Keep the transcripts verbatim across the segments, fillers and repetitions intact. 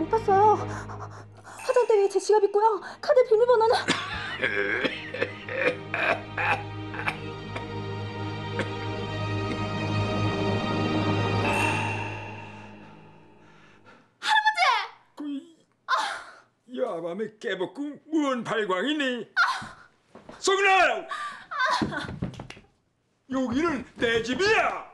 못 봤어요. 화장대 위에 제 지갑 있고요. 카드 비밀번호는... 야밤에 깨벗고 무언 발광이니? 성나! 여기는 내 집이야!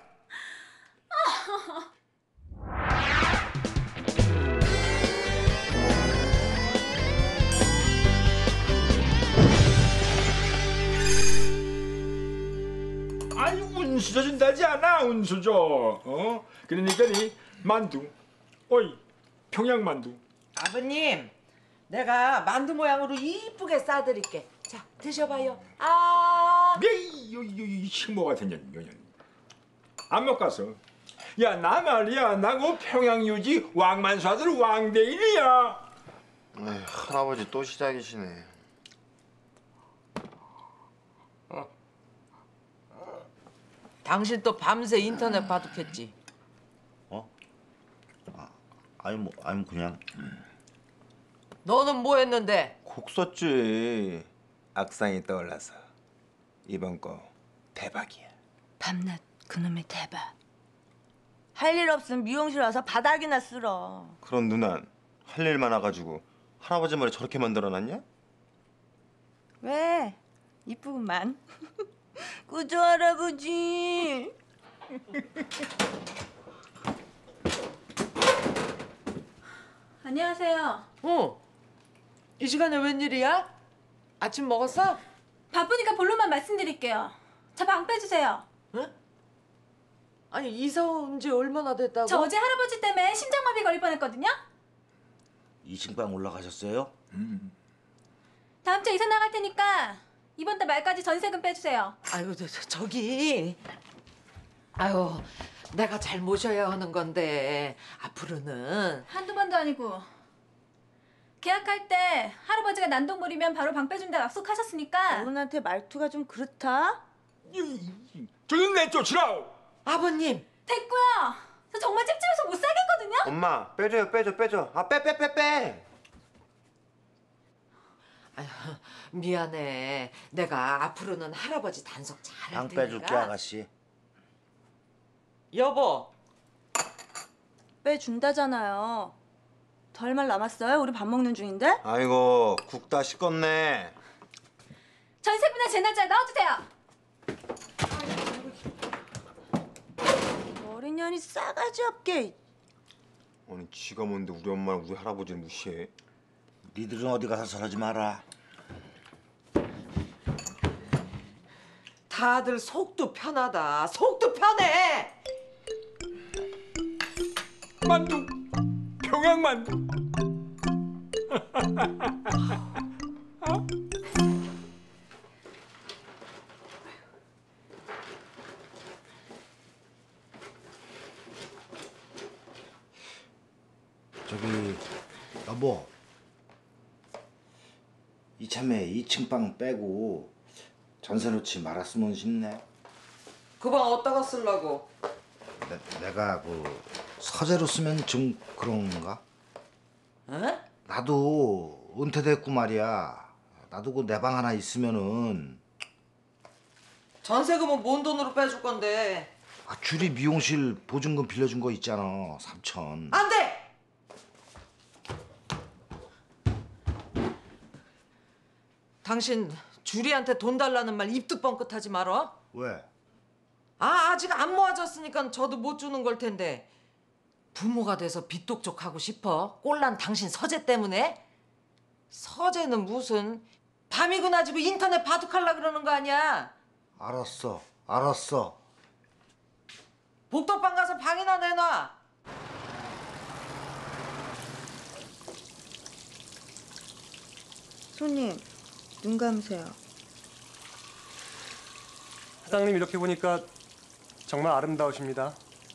아니 운수 줘준다지 않아 운수 줘. 어? 그러니까니 만두. 어이 평양 만두. 아버님, 내가 만두 모양으로 이쁘게 싸드릴게. 자, 드셔봐요. 아, 이, 요, 요, 이 식모 같은 년, 년. 안 먹겠어. 야, 나 말이야. 나고 평양 유지 왕만수 아들 왕대일이야. 에이, 할아버지 또 시작이시네. 당신 또 밤새 인터넷 바둑했지? 어? 아, 아니 뭐, 아니 그냥 너는 뭐 했는데? 곡 썼지. 악상이 떠올라서 이번 거 대박이야. 밤낮 그놈의 대박. 할 일 없으면 미용실 와서 바닥이나 쓸어. 그런 누난 할 일 많아가지고 할아버지 머리 저렇게 만들어놨냐? 왜? 이쁘구만. 꾸조 할아버지. 안녕하세요. 어? 이 시간에 웬일이야? 아침 먹었어? 바쁘니까 본론만 말씀드릴게요. 저 방 빼주세요. 응? 아니 이사 온 지 얼마나 됐다고? 저 어제 할아버지 때문에 심장마비 걸릴 뻔했거든요. 이 층 방 올라가셨어요? 음. 다음 주에 이사 나갈 테니까 이번 달 말까지 전세금 빼주세요. 아유 저, 저, 저기 아유 내가 잘 모셔야 하는 건데 앞으로는 한두 번도 아니고 계약할 때 할아버지가 난동 부리면 바로 방 빼준다 약속하셨으니까. 어른한테 말투가 좀 그렇다. 저는 내쫓으라. 아버님 됐고요. 저 정말 찝찝해서 못 살겠거든요. 엄마 빼줘요 빼줘 빼줘. 아 빼 빼 빼 빼. 아유, 미안해. 내가 앞으로는 할아버지 단속 잘할 방 테니까. 빼줄게 아가씨. 여보. 빼준다잖아요. 더 할 말 남았어요? 우리 밥 먹는 중인데? 아이고 국 다 식었네. 전세분에 제 날짜에 넣어주세요. 어린 년이 싸가지 없게. 아니 지가 뭔데 우리 엄마랑 우리 할아버지를 무시해? 니들은 어디 가서 저러지 마라. 다들 속도 편하다. 속도 편해. 만두. 평양 만두. 어? 저기 여보, 이참에 이 층 방 빼고 전세 놓지 말았으면 싶네. 그 방 어디다가 쓰려고? 내, 내가 그 서재로 쓰면 좀 그런가? 응? 나도 은퇴됐고 말이야. 나도 그 내 방 하나 있으면은. 전세금은 뭔 돈으로 빼줄 건데? 아, 주리 미용실 보증금 빌려준 거 있잖아, 삼천. 안 돼! 당신 주리한테 돈 달라는 말 입도 뻥끗하지 말어. 왜? 아 아직 안 모아졌으니까 저도 못 주는 걸 텐데 부모가 돼서 빚독촉하고 싶어? 꼴난 당신 서재 때문에? 서재는 무슨 밤이고 낮이고 인터넷 바둑하려 그러는 거 아니야? 알았어, 알았어. 복덕방 가서 방이나 내놔. 손님, 눈 감으세요. 사장님 이렇게 보니까 정말 아름다우십니다.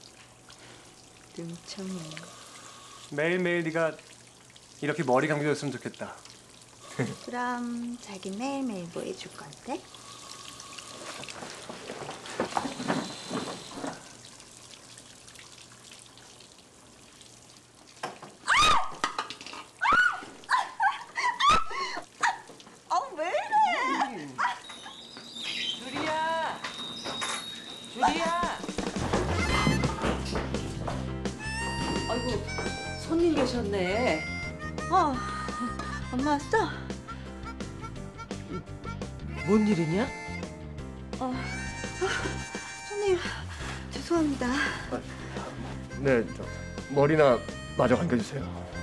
눈청이. 매일매일 네가 이렇게 머리 감겨줬으면 좋겠다. 그럼 자기 매일매일 뭐 해줄 건데? 어, 엄마 왔어? 뭔 일이냐? 어, 손님 죄송합니다. 네, 저 머리나 마저 감겨주세요.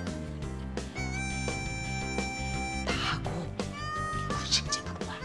나하고 구식지는 거야.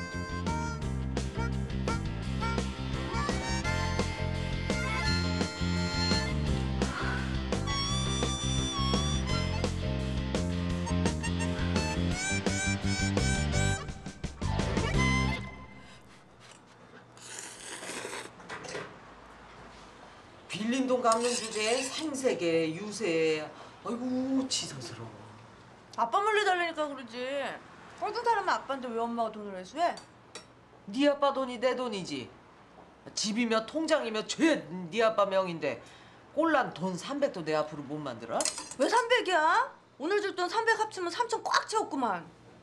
빌린 돈 갚는 주제에 생세계, 유세. 아이고 치사스러워. 아빠 몰래 달라니까 그러지. 꼴등 사람은 아빠인데 왜 엄마가 돈을 회수해? 네 아빠 돈이 내 돈이지. 집이며 통장이며 죄 네 아빠 명인데 꼴난 돈 삼백도 내 앞으로 못 만들어? 왜 삼백이야? 오늘 줄 돈 삼백 합치면 삼천 꽉 채웠구만.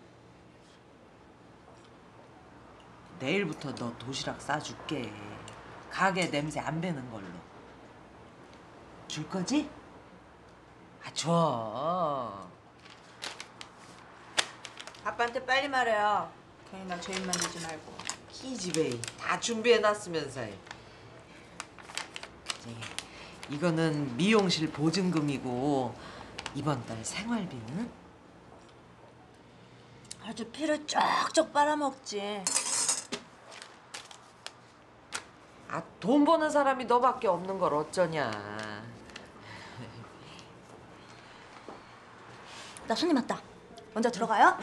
내일부터 너 도시락 싸줄게. 가게 냄새 안 배는 걸로. 줄 거지? 아 줘. 아빠한테 빨리 말해요. 괜히 나 죄인 만들지 말고. 키즈베이 다 준비해놨으면서. 저기, 이거는 미용실 보증금이고 이번 달 생활비는? 아주 피를 쪽쪽 빨아먹지. 아, 돈 버는 사람이 너밖에 없는 걸 어쩌냐. 나 손님 왔다. 먼저 들어가요.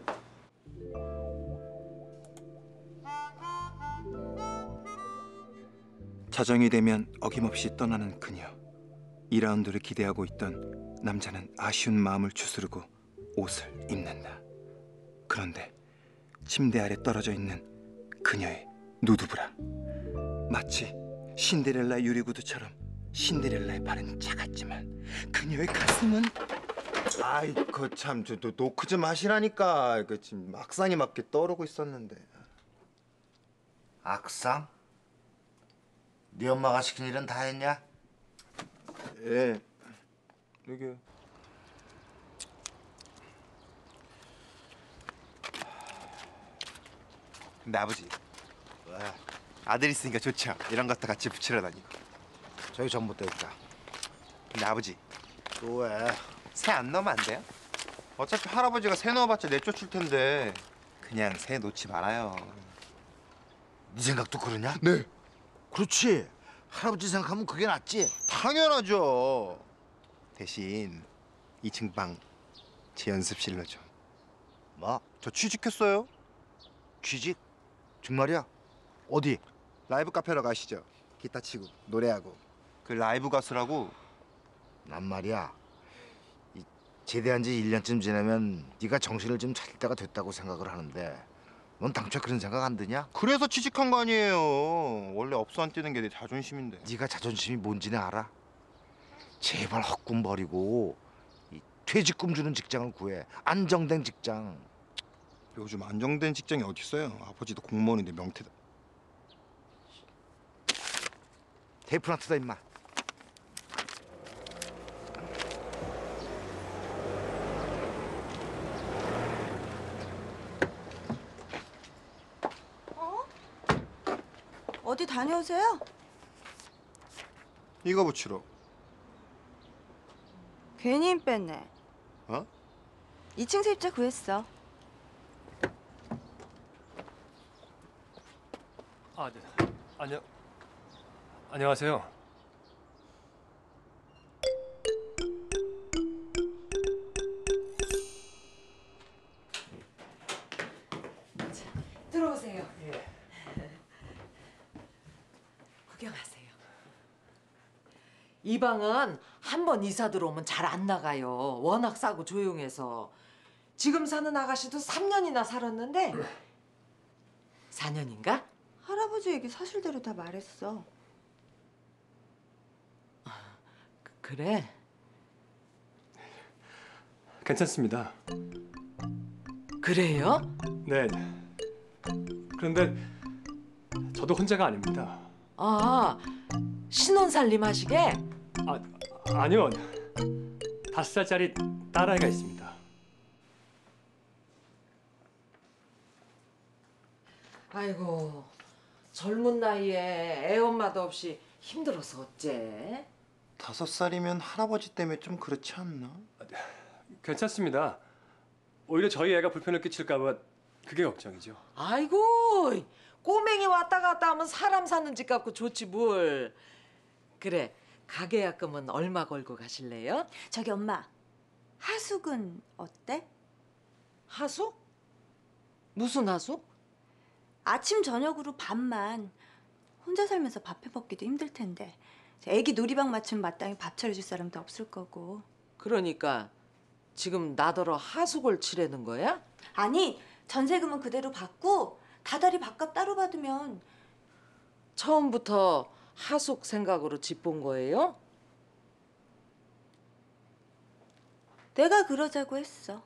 자정이 되면 어김없이 떠나는 그녀. 이 라운드를 기대하고 있던 남자는 아쉬운 마음을 추스르고 옷을 입는다. 그런데 침대 아래 떨어져 있는 그녀의 누드브라. 마치 신데렐라 유리구두처럼 신데렐라의 발은 작았지만 그녀의 가슴은 아이 거참 저 노크 좀 하시라니까. 그 지금 악상이 맞게 떠오르고 있었는데. 악상? 네 엄마가 시킨 일은 다 했냐? 예. 여기요. 근데 아버지 왜? 아들 있으니까 좋죠. 이런 것도 같이 붙이려다니. 저기 전봇대 있다. 근데 아버지 또 왜? 새 안 넣으면 안 돼요? 어차피 할아버지가 새 넣어봤자 내쫓을 텐데 그냥 새 놓지 말아요. 네 생각도 그러냐? 네. 그렇지. 할아버지 생각하면 그게 낫지. 당연하죠. 대신 이 층 방 제 연습실로 좀. 뭐? 저 취직했어요. 취직? 정말이야? 어디? 라이브 카페로 가시죠. 기타 치고 노래하고. 그 라이브 가수라고. 난 말이야. 이 제대한 지 일 년쯤 지나면 네가 정신을 좀 차릴 때가 됐다고 생각을 하는데 넌 당초에 그런 생각 안 드냐? 그래서 취직한 거 아니에요. 원래 업소 안 뛰는 게 내 자존심인데. 네가 자존심이 뭔지는 알아? 제발 헛꿈 버리고 이 퇴직금 주는 직장을 구해. 안정된 직장. 요즘 안정된 직장이 어디 있어요? 아버지도 공무원인데 명태다. 테이프나트다 임마. 어디 다녀오세요? 이거 붙이러. 괜히 힘 뺐네. 어? 이 층 세입자 구했어. 아, 네. 안녕. 안녕하세요. 들어오세요. 예. 구경하세요. 이 방은 한 번 이사 들어오면 잘 안 나가요. 워낙 싸고 조용해서. 지금 사는 아가씨도 삼 년이나 살았는데 사 년인가? 할아버지 얘기 사실대로 다 말했어. 그, 그래? 괜찮습니다. 그래요? 네. 그런데 저도 혼자가 아닙니다. 아, 신혼살림 하시게? 아, 아니요. 다섯 살짜리 딸아이가 있습니다. 아이고 젊은 나이에 애 엄마도 없이 힘들어서 어째? 다섯 살이면 할아버지 때문에 좀 그렇지 않나? 괜찮습니다. 오히려 저희 애가 불편을 끼칠까 봐 그게 걱정이죠. 아이고 꼬맹이 왔다 갔다 하면 사람 사는 집 같고 좋지 뭘. 그래 가게 약금은 얼마 걸고 가실래요? 저기 엄마, 하숙은 어때? 하숙? 무슨 하숙? 아침 저녁으로 밥만. 혼자 살면서 밥 해먹기도 힘들 텐데. 애기 놀이방 맞추면 마땅히 밥 차려줄 사람도 없을 거고. 그러니까 지금 나더러 하숙을 치려는 거야? 아니, 전세금은 그대로 받고 다달이 밥값 따로 받으면. 처음부터 하숙 생각으로 집 본 거예요? 내가 그러자고 했어.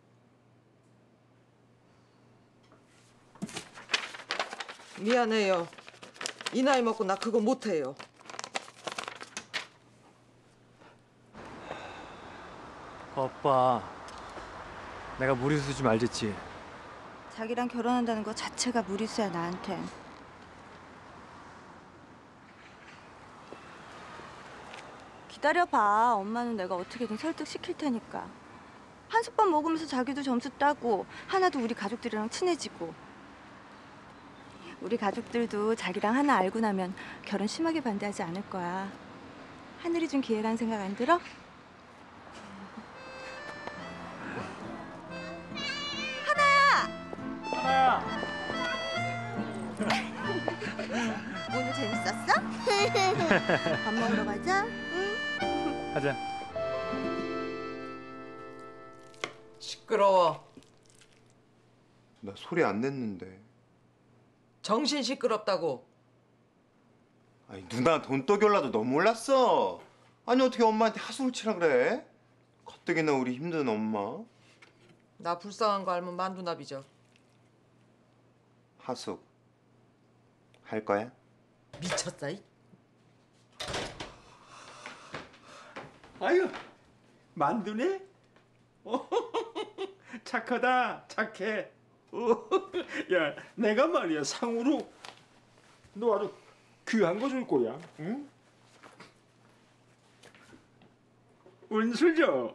미안해요. 이 나이 먹고 나 그거 못해요. 오빠, 내가 무리수 좀 알겠지? 자기랑 결혼한다는 거 자체가 무리수야 나한텐. 기다려봐. 엄마는 내가 어떻게든 설득시킬 테니까. 한솥밥 먹으면서 자기도 점수 따고 하나도 우리 가족들이랑 친해지고. 우리 가족들도 자기랑 하나 알고 나면 결혼 심하게 반대하지 않을 거야. 하늘이 준 기회란 생각 안 들어? 하나야! 오늘 재밌었어? 밥 먹으러 가자. 응? 가자. 시끄러워. 나 소리 안 냈는데. 정신 시끄럽다고. 아니 누나 돈 떠결라도 너무 몰랐어. 아니 어떻게 엄마한테 하수를 치라 그래? 가뜩이나 우리 힘든 엄마. 나 불쌍한 거 알면 만두나비죠. 하숙 할 거야? 미쳤다 이. 아유, 만두네? 착하다, 착해. 야, 내가 말이야 상으로 너 아주 귀한 거 줄 거야. 응? 은슬져.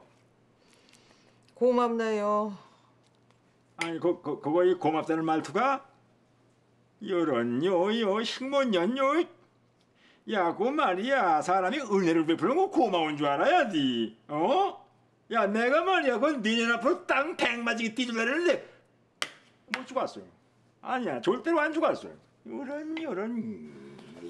고맙네요. 아니, 그, 그, 그거이 고맙다는 말투가? 이런 요요 식모년요. 야, 그 말이야 사람이 은혜를 베푸는 거 고마운 줄 알아야지. 어? 야, 내가 말이야 그건 니네 앞으로 땅 팽맞이게 뛰줄라는데 못 주고 왔어요. 아니야, 절대로 안 주고 왔어요. 이런 이런.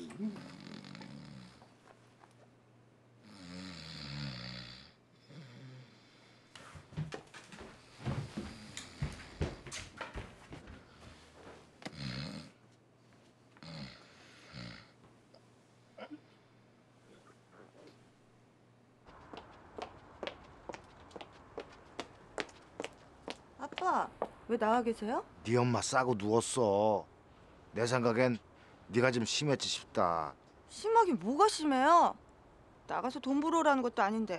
아빠, 왜 나와 계세요? 네 엄마 싸고 누웠어. 내 생각엔 네가 좀 심했지 싶다. 심하긴 뭐가 심해요? 나가서 돈 벌어 오라는 것도 아닌데.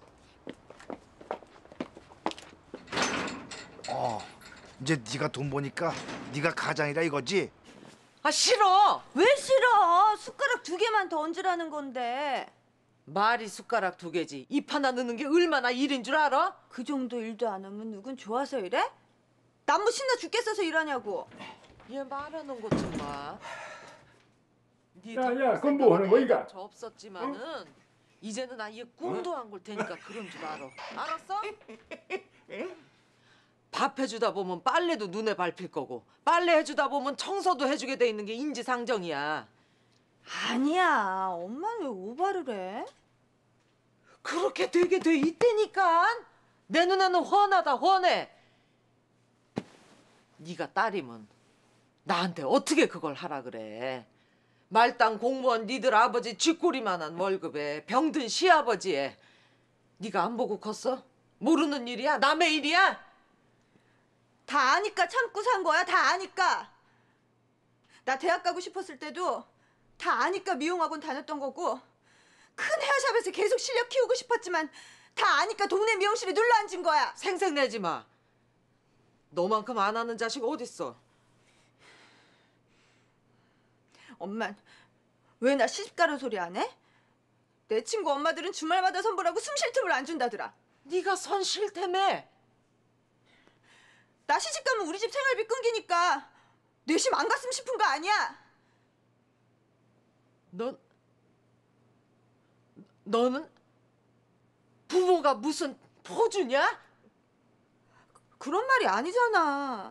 어, 이제 네가 돈 버니까 네가 가장이다 이거지? 아 싫어. 왜 싫어? 숟가락 두 개만 더 얹으라는 건데. 말이 숟가락 두 개지. 입 하나 넣는 게 얼마나 일인 줄 알아? 그 정도 일도 안 하면 누군 좋아서 이래? 난 뭐 신나 죽겠어서 일하냐고. 얘 말하는 것 좀 봐. 네 야, 돈 야, 그건 뭐 하는 거야, 이거? 저 없었지만은 이제는 아예 꿈도 안 꿀 테니까 그런 줄 알아. 알았어? 밥 해주다 보면 빨래도 눈에 밟힐 거고 빨래 해주다 보면 청소도 해주게 돼 있는 게 인지상정이야. 아니야. 엄마는 왜 오바를 해? 그렇게 되게 돼 있다니까. 내 눈에는 훤하다 훤해. 네가 딸이면 나한테 어떻게 그걸 하라 그래. 말단 공무원 니들 아버지 쥐꼬리만한 월급에 병든 시아버지에 네가 안 보고 컸어? 모르는 일이야? 남의 일이야? 다 아니까 참고 산 거야. 다 아니까. 나 대학 가고 싶었을 때도 다 아니까 미용학원 다녔던 거고 큰 헤어샵에서 계속 실력 키우고 싶었지만 다 아니까 동네 미용실에 눌러 앉은 거야. 생색내지 마. 너만큼 안 하는 자식 어딨어? 엄만 왜 나 시집가는 소리 안 해? 내 친구 엄마들은 주말마다 선보라고 숨 쉴 틈을 안 준다더라. 네가 선 싫다며. 나 시집 가면 우리 집 생활비 끊기니까 뇌심 안 갔으면 싶은 거 아니야? 넌 너는 부모가 무슨 포주냐? 그런 말이 아니잖아.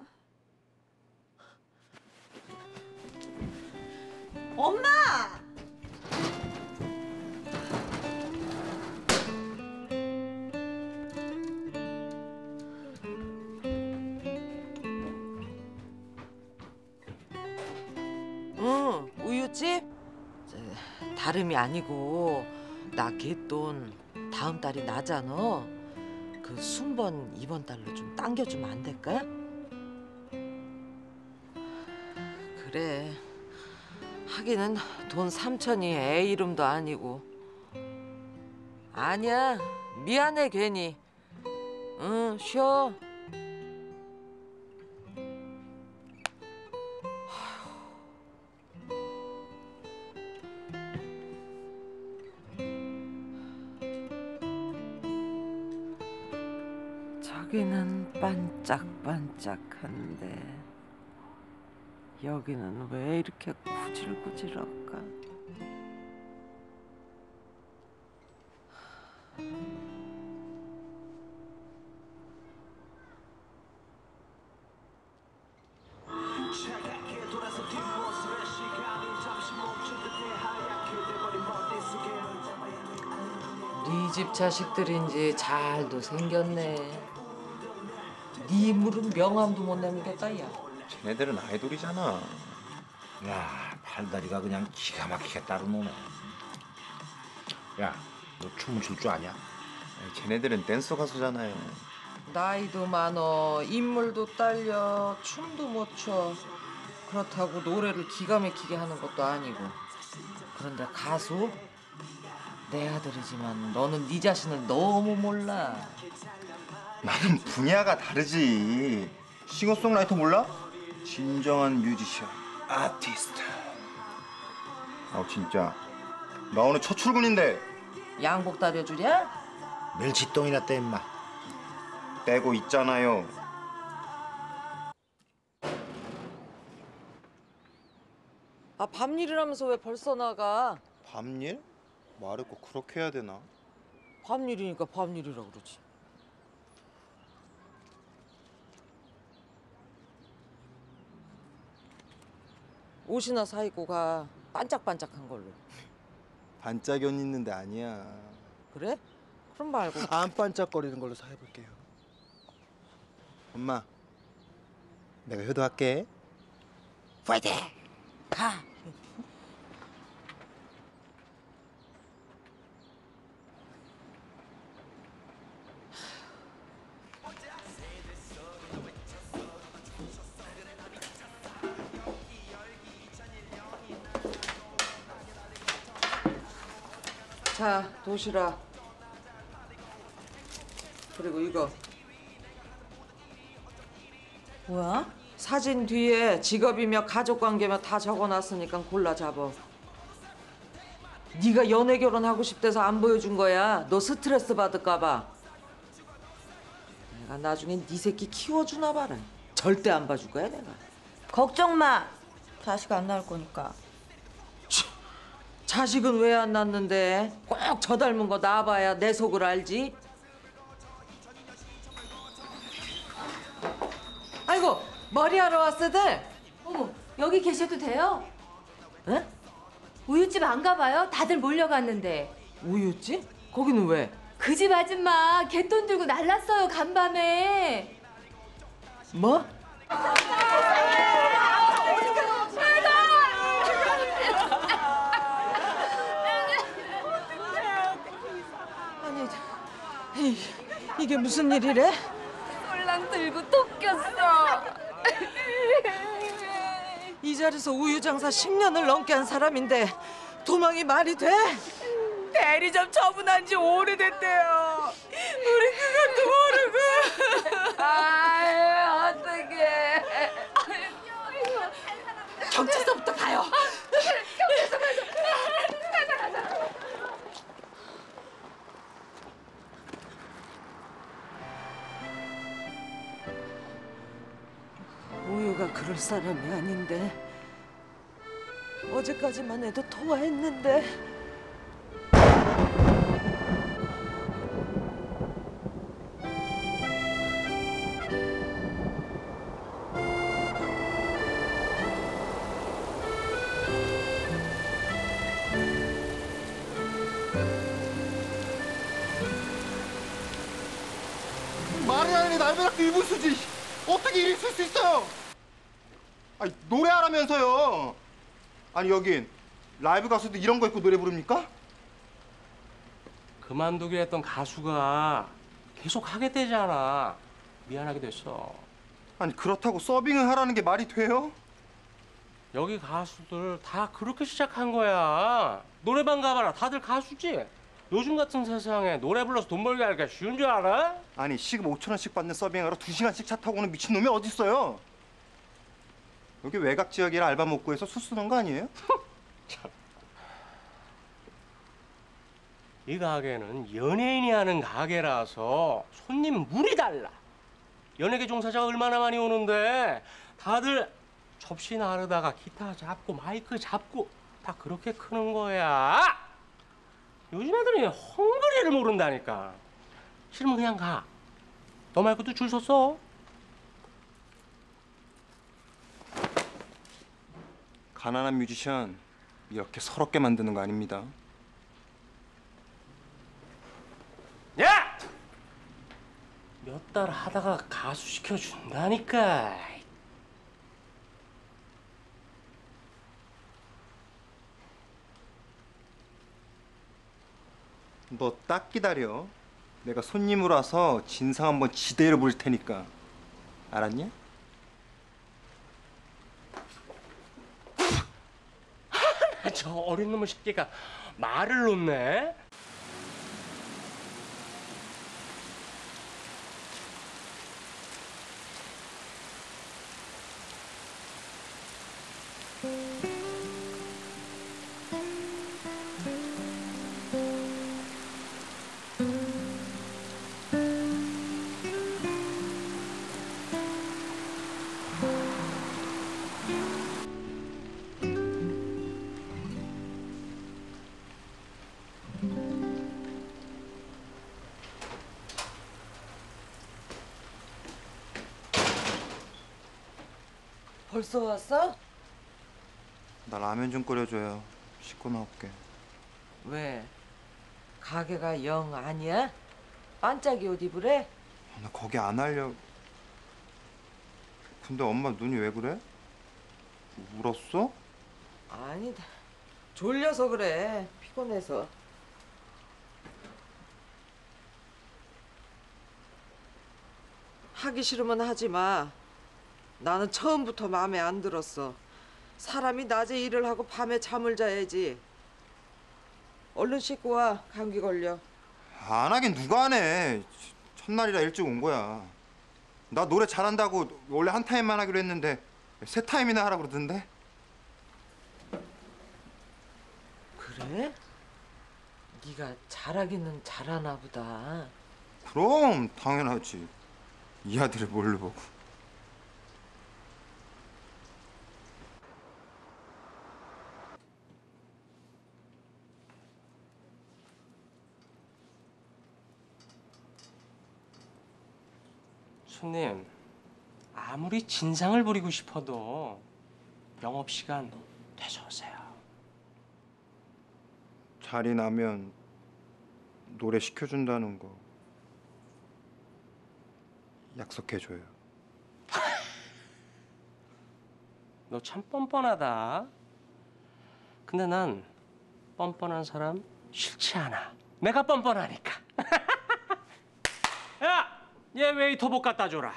엄마! 응, 우유집? 저, 다름이 아니고 나 갯돈 다음 달이 나잖아. 그 순번 이번 달로 좀 당겨주면 안 될까? 그래. 하기는 돈 삼천이 애 이름도 아니고. 아니야, 미안해 괜히. 응, 쉬어. 저기는 반짝반짝한데 여기는 왜 이렇게 구질구질할까? 네 집 자식들인지 잘도 생겼네. 네 물은 명함도 못 남겼다 야. 쟤네들은 아이돌이잖아. 야, 팔다리가 그냥 기가 막히게 따로 노네. 야, 너 춤을 출 줄 아냐? 아니, 쟤네들은 댄서 가수잖아요. 나이도 많어, 인물도 딸려, 춤도 못 춰. 그렇다고 노래를 기가 막히게 하는 것도 아니고. 그런데 가수? 내 아들이지만 너는 네 자신을 너무 몰라. 나는 분야가 다르지. 싱어송라이터 몰라? 진정한 뮤지션, 아티스트. 아 진짜 나 오늘 첫 출근인데. 양복 다려주랴? 멸치똥이나 떼 임마. 떼고 있잖아요. 아, 밤일이라면서 왜 벌써 나가? 밤일? 말을 꼭 그렇게 해야 되나? 밤일이니까 밤일이라 그러지. 옷이나 사 입고 가. 반짝반짝한 걸로. 반짝이 옷 있는데 아니야. 그래? 그럼 말고. 안 반짝거리는 걸로 사입을게요. 엄마, 내가 효도할게. 파이팅! 가. 자, 도시락. 그리고 이거. 뭐야? 사진 뒤에 직업이며 가족관계며 다 적어놨으니까 골라 잡어. 네가 연애 결혼하고 싶대서 안 보여준 거야. 너 스트레스 받을까 봐. 내가 나중에 네 새끼 키워주나 봐라. 절대 안 봐줄 거야 내가. 걱정 마. 자식 안 낳을 거니까. 자식은 왜 안 낳는데? 꼭 저 닮은 거 낳아봐야 내 속을 알지? 아이고, 머리하러 왔어들? 어머, 여기 계셔도 돼요? 에? 우유집 안 가봐요? 다들 몰려갔는데. 우유집? 거기는 왜? 그 집 아줌마 갯돈 들고 날랐어요, 간밤에. 뭐? 아니, 이, 이게 무슨 일이래? 꼴랑 들고 토꼈어. 이 자리에서 우유 장사 십 년을 넘게 한 사람인데 도망이 말이 돼? 대리점 처분한 지 오래됐대요. 우리 그것도 모르고. 아유, 어떡해. 경찰서부터 가요. 친구가 그럴 사람이 아닌데 어제까지만 해도 통화했는데. 말이 아니라 날벼락 일부수지. 어떻게 이리 쓸 수 있어요? 아니 노래하라면서요. 아니 여긴 라이브 가수도 이런 거 입고 노래 부릅니까? 그만두기로 했던 가수가 계속 하게 되잖아. 미안하게 됐어. 아니 그렇다고 서빙을 하라는 게 말이 돼요? 여기 가수들 다 그렇게 시작한 거야. 노래방 가봐라. 다들 가수지. 요즘 같은 세상에 노래 불러서 돈 벌게 하기가 쉬운 줄 알아? 아니 시급 오천 원씩 받는 서빙하러 두 시간씩 차 타고 오는 미친놈이 어딨어요? 여기 외곽 지역이라 알바 못 구해서 수 쓰는 거 아니에요? 이 가게는 연예인이 하는 가게라서 손님 물이 달라. 연예계 종사자가 얼마나 많이 오는데 다들 접시 나르다가 기타 잡고 마이크 잡고 다 그렇게 크는 거야. 요즘 애들이 헝그리를 모른다니까. 싫으면 그냥 가. 너 말고도 줄 섰어. 가난한 뮤지션 이렇게 서럽게 만드는 거 아닙니다. 야! 몇 달 하다가 가수 시켜준다니까. 너 딱 기다려. 내가 손님으로 와서 진상 한번 지대로 부릴 테니까. 알았냐? 저 어린 놈의 새끼가 말을 놓네. 벌써 왔어? 나 라면 좀 끓여줘요. 씻고 나올게. 왜? 가게가 영 아니야? 반짝이 옷 입으래? 나 거기 안 하려. 근데 엄마 눈이 왜 그래? 울었어? 아니다. 졸려서 그래. 피곤해서. 하기 싫으면 하지 마. 나는 처음부터 마음에 안 들었어. 사람이 낮에 일을 하고 밤에 잠을 자야지. 얼른 씻고 와. 감기 걸려. 안 하긴 누가 안 해. 첫날이라 일찍 온 거야. 나 노래 잘한다고 원래 한 타임만 하기로 했는데 세 타임이나 하라 그러던데. 그래? 네가 잘하기는 잘하나 보다. 그럼 당연하지. 이 아들을 뭘로 보고. 손님, 아무리 진상을 부리고 싶어도 영업시간 돼서 오세요. 자리 나면 노래 시켜준다는 거 약속해줘요. 너 참 뻔뻔하다. 근데 난 뻔뻔한 사람 싫지 않아. 내가 뻔뻔하니까. 야! 얘 웨이터복 갖다 줘라.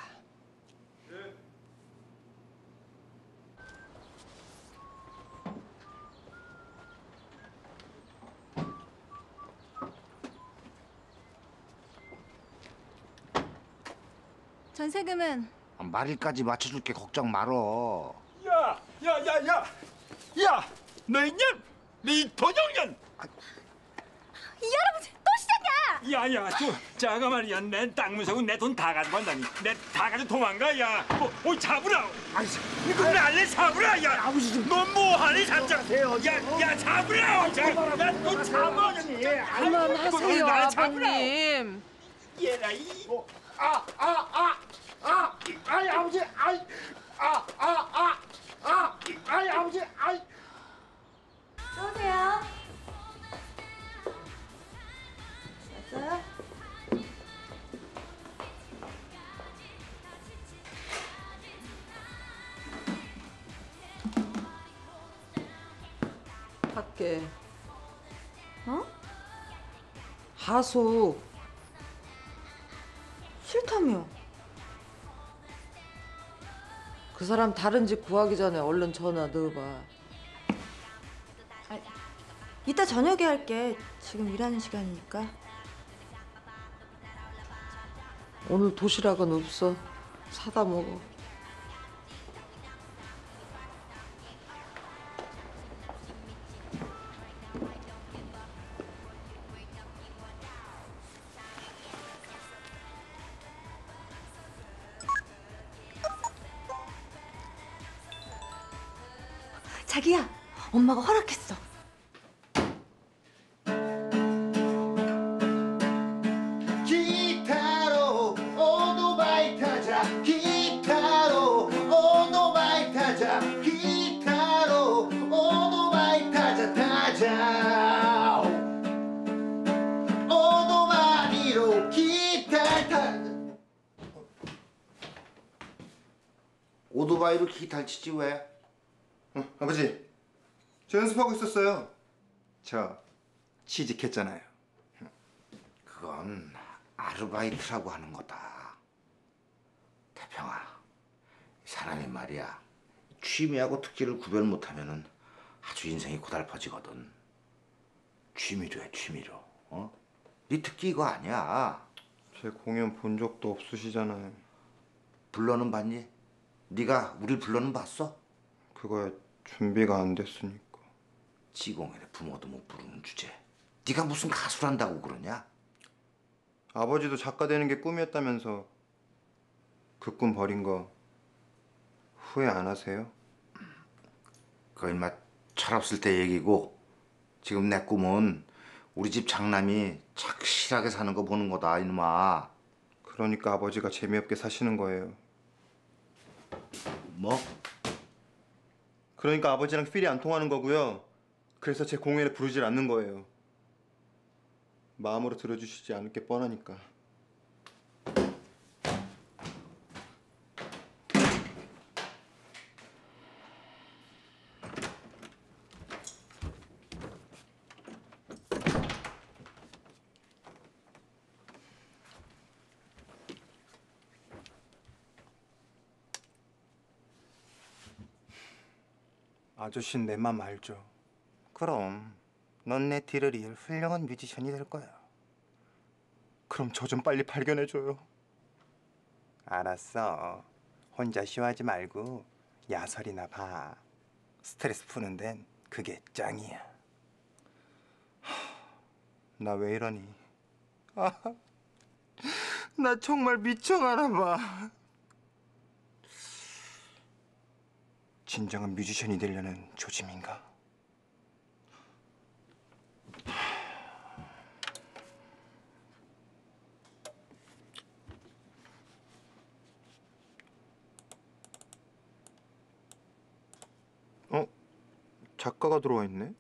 전세금은 아, 말일까지 맞춰줄게. 걱정 말어. 야, 야, 야, 야, 야, 너 있냐? 네 도정년. 이 할아버지 또 시작이야. 야야, 저 자가 말이야, 내 땅 무서고 내 돈 다 가져간다니. 내 다 가져 도망가, 야. 어, 어 잡으라. 아이, 이거 날래 잡으라, 야. 아버지 좀. 넌 뭐하니, 잡자. 야, 야, 잡으라. 자, 나너 잡아. 그만하세요, 아버님. 얘라 이. 아, 아, 아, 아, 아이 아버지, 아이, 아, 아, 아, 아, 아이 아버지, 아이. 들어오세요. 왔어요? 할게. 어? 하숙. 싫다며. 그 사람 다른 집 구하기 전에 얼른 전화 넣어봐. 이따 저녁에 할게. 지금 일하는 시간이니까. 오늘 도시락은 없어. 사다 먹어. 자기야, 엄마가 허락했어. 기타로 오토바이 타자 기타로 오토바이 타자 기타로 오토바이 타자 타자 오토바이로 기타 타자. 오토바이로 기타를 치지 왜? 어, 아버지, 저 연습하고 있었어요. 저 취직했잖아요. 그건 아르바이트라고 하는 거다. 태평아, 사람이 말이야 취미하고 특기를 구별 못하면은 아주 인생이 고달퍼지거든. 취미로 해, 취미로. 어? 네 특기 이거 아니야. 제 공연 본 적도 없으시잖아요. 불러는 봤니? 네가 우리 불러는 봤어? 그거야 준비가 안 됐으니까. 지공연에 부모도 못 부르는 주제. 네가 무슨 가수란다고 그러냐? 아버지도 작가 되는 게 꿈이었다면서 그 꿈 버린 거 후회 안 하세요? 그거 인마 철없을 때 얘기고, 지금 내 꿈은 우리 집 장남이 착실하게 사는 거 보는 거다 이놈아. 그러니까 아버지가 재미없게 사시는 거예요. 뭐? 그러니까 아버지랑 필이 안 통하는 거고요. 그래서 제 공연에 부르질 않는 거예요. 마음으로 들어주시지 않을 게 뻔하니까. 아저씨는 내 맘 알죠? 그럼 넌 내 뒤를 이을 훌륭한 뮤지션이 될 거야. 그럼 저 좀 빨리 발견해줘요. 알았어. 혼자 쉬워하지 말고 야설이나 봐. 스트레스 푸는 데는 그게 짱이야. 나 왜 이러니? 아, 나 정말 미쳐가나 봐. 진정한 뮤지션이 되려는 조짐인가? 어? 작가가 들어와 있네?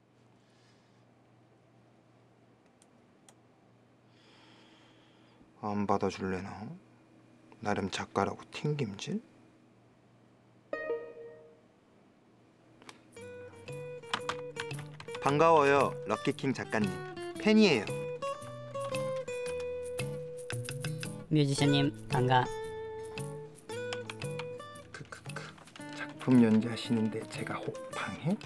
안 받아줄래나? 나름 작가라고 튕김질? 반가워요, 럭키킹 작가님. 팬이에요. 뮤지션님 반가. 크크크. 작품 연주하시는데 제가 혹방해?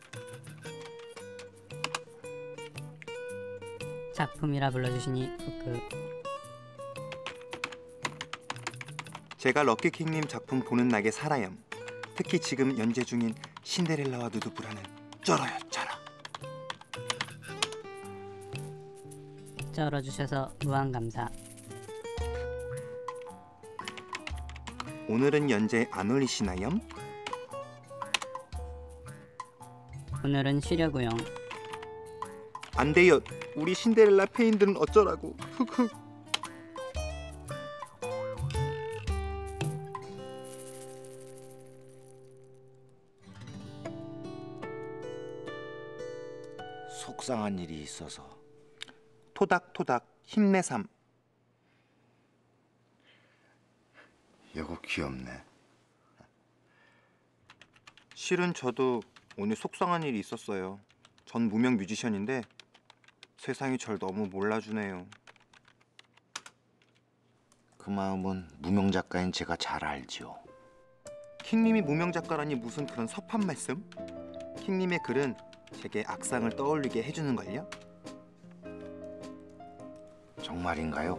작품이라 불러주시니 그 제가 럭키킹님 작품 보는 낙에 살아요. 특히 지금 연재 중인 신데렐라와 누드부라는 쩔어요, 쩔어. 쩔어주셔서 무한감사. 오늘은 연재 안 올리시나요? 오늘은 쉬려고요. 안 돼요. 우리 신데렐라 페인들은 어쩌라고. 흑흑. 속상한 일이 있어서. 토닥토닥 힘내삼. 이거 귀엽네. 실은 저도 오늘 속상한 일이 있었어요. 전 무명 뮤지션인데 세상이 절 너무 몰라주네요. 그 마음은 무명 작가인 제가 잘 알죠. 킹님이 무명 작가라니 무슨 그런 섭한 말씀? 킹님의 글은 제게 악상을 떠올리게 해주는걸요? 정말인가요?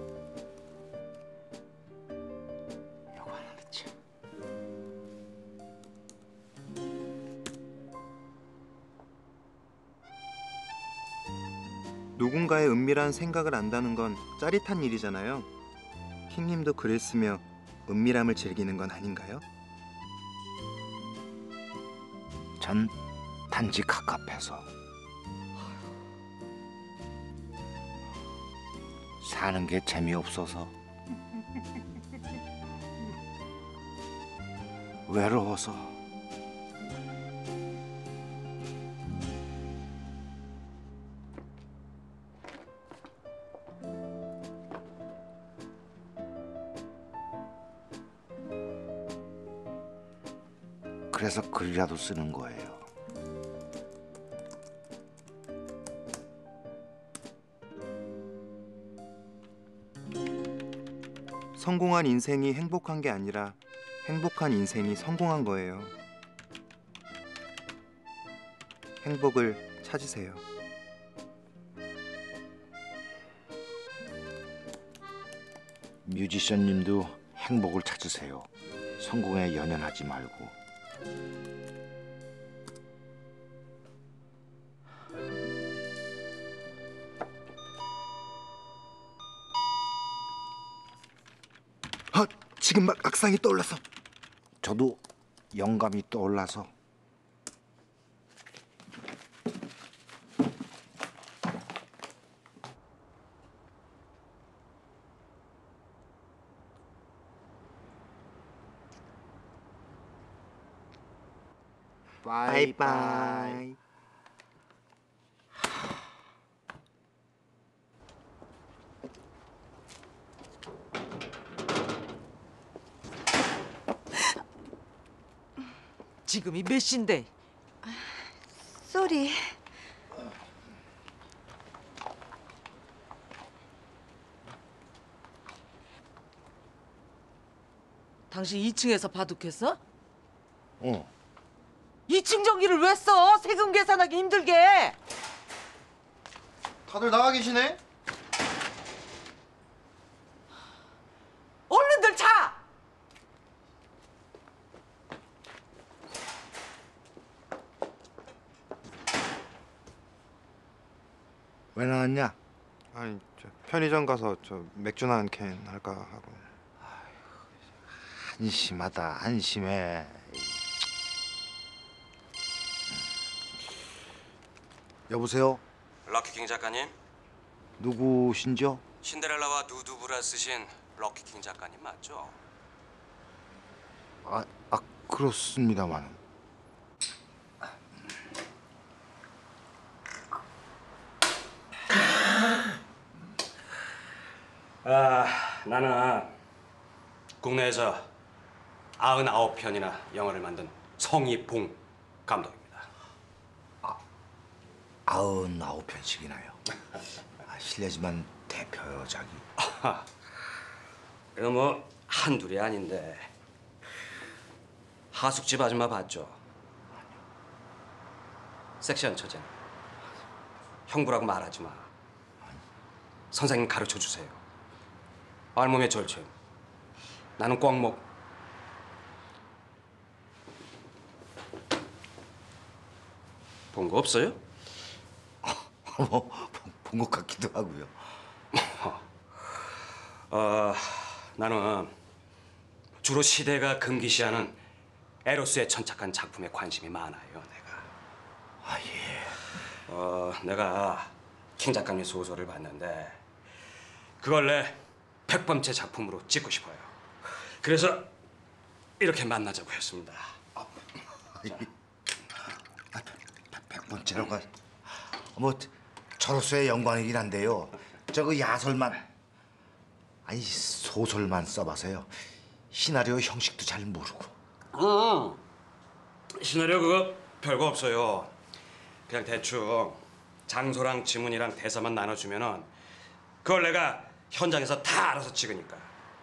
이거 하나 넣자. 누군가의 은밀한 생각을 안다는 건 짜릿한 일이잖아요. 킹님도 글을 쓰며 은밀함을 즐기는 건 아닌가요? 전 단지 갑갑해서 사는 게 재미없어서 외로워서 그래서 글이라도 쓰는 거예요. 성공한 인생이 행복한 게 아니라 행복한 인생이 성공한 거예요. 행복을 찾으세요. 뮤지션님도 행복을 찾으세요. 성공에 연연하지 말고. 아, 지금 막 악상이 떠올라서. 저도 영감이 떠올라서. 바이바이. 지금이 몇 시인데? 쏘리. 당신 이 층에서 바둑했어? 어. 이 층 전기를 왜 써? 세금 계산하기 힘들게. 다들 나와 계시네? 얼른들 자! 왜 나왔냐? 아니, 저 편의점 가서 저 맥주나 한 캔 할까 하고. 한심하다, 한심해. 여보세요? 럭키킹 작가님, 누구신죠? 신데렐라와 누드브라 쓰신 럭키킹 작가님 맞죠? 아, 아 그렇습니다만. 아, 나는 국내에서 아흔아홉 편이나 영화를 만든 성이봉 감독입니다. 아흔아홉 편씩이나요. 아, 실례지만 대표작이. 이거 뭐 한둘이 아닌데. 하숙집 아줌마 봤죠? 섹시한 처제. 형부라고 말하지 마. 선생님 가르쳐 주세요. 알몸의 절체. 나는 꽝목. 본 거 없어요? 뭐본 것 같기도 하고요. 어, 나는 주로 시대가 금기시하는 에로스의 천착한 작품에 관심이 많아요, 내가. 아 예. 어, 내가 킹 작가님 소설을 봤는데 그걸 내 백 번째 작품으로 찍고 싶어요. 그래서 이렇게 만나자고 했습니다. 아, 백 번째로가 뭐 저로서의 영광이긴 한데요. 저거 야설만 아니 소설만 써봐서요. 시나리오 형식도 잘 모르고. 음, 시나리오 그거 별거 없어요. 그냥 대충 장소랑 지문이랑 대사만 나눠주면은 그걸 내가 현장에서 다 알아서 찍으니까.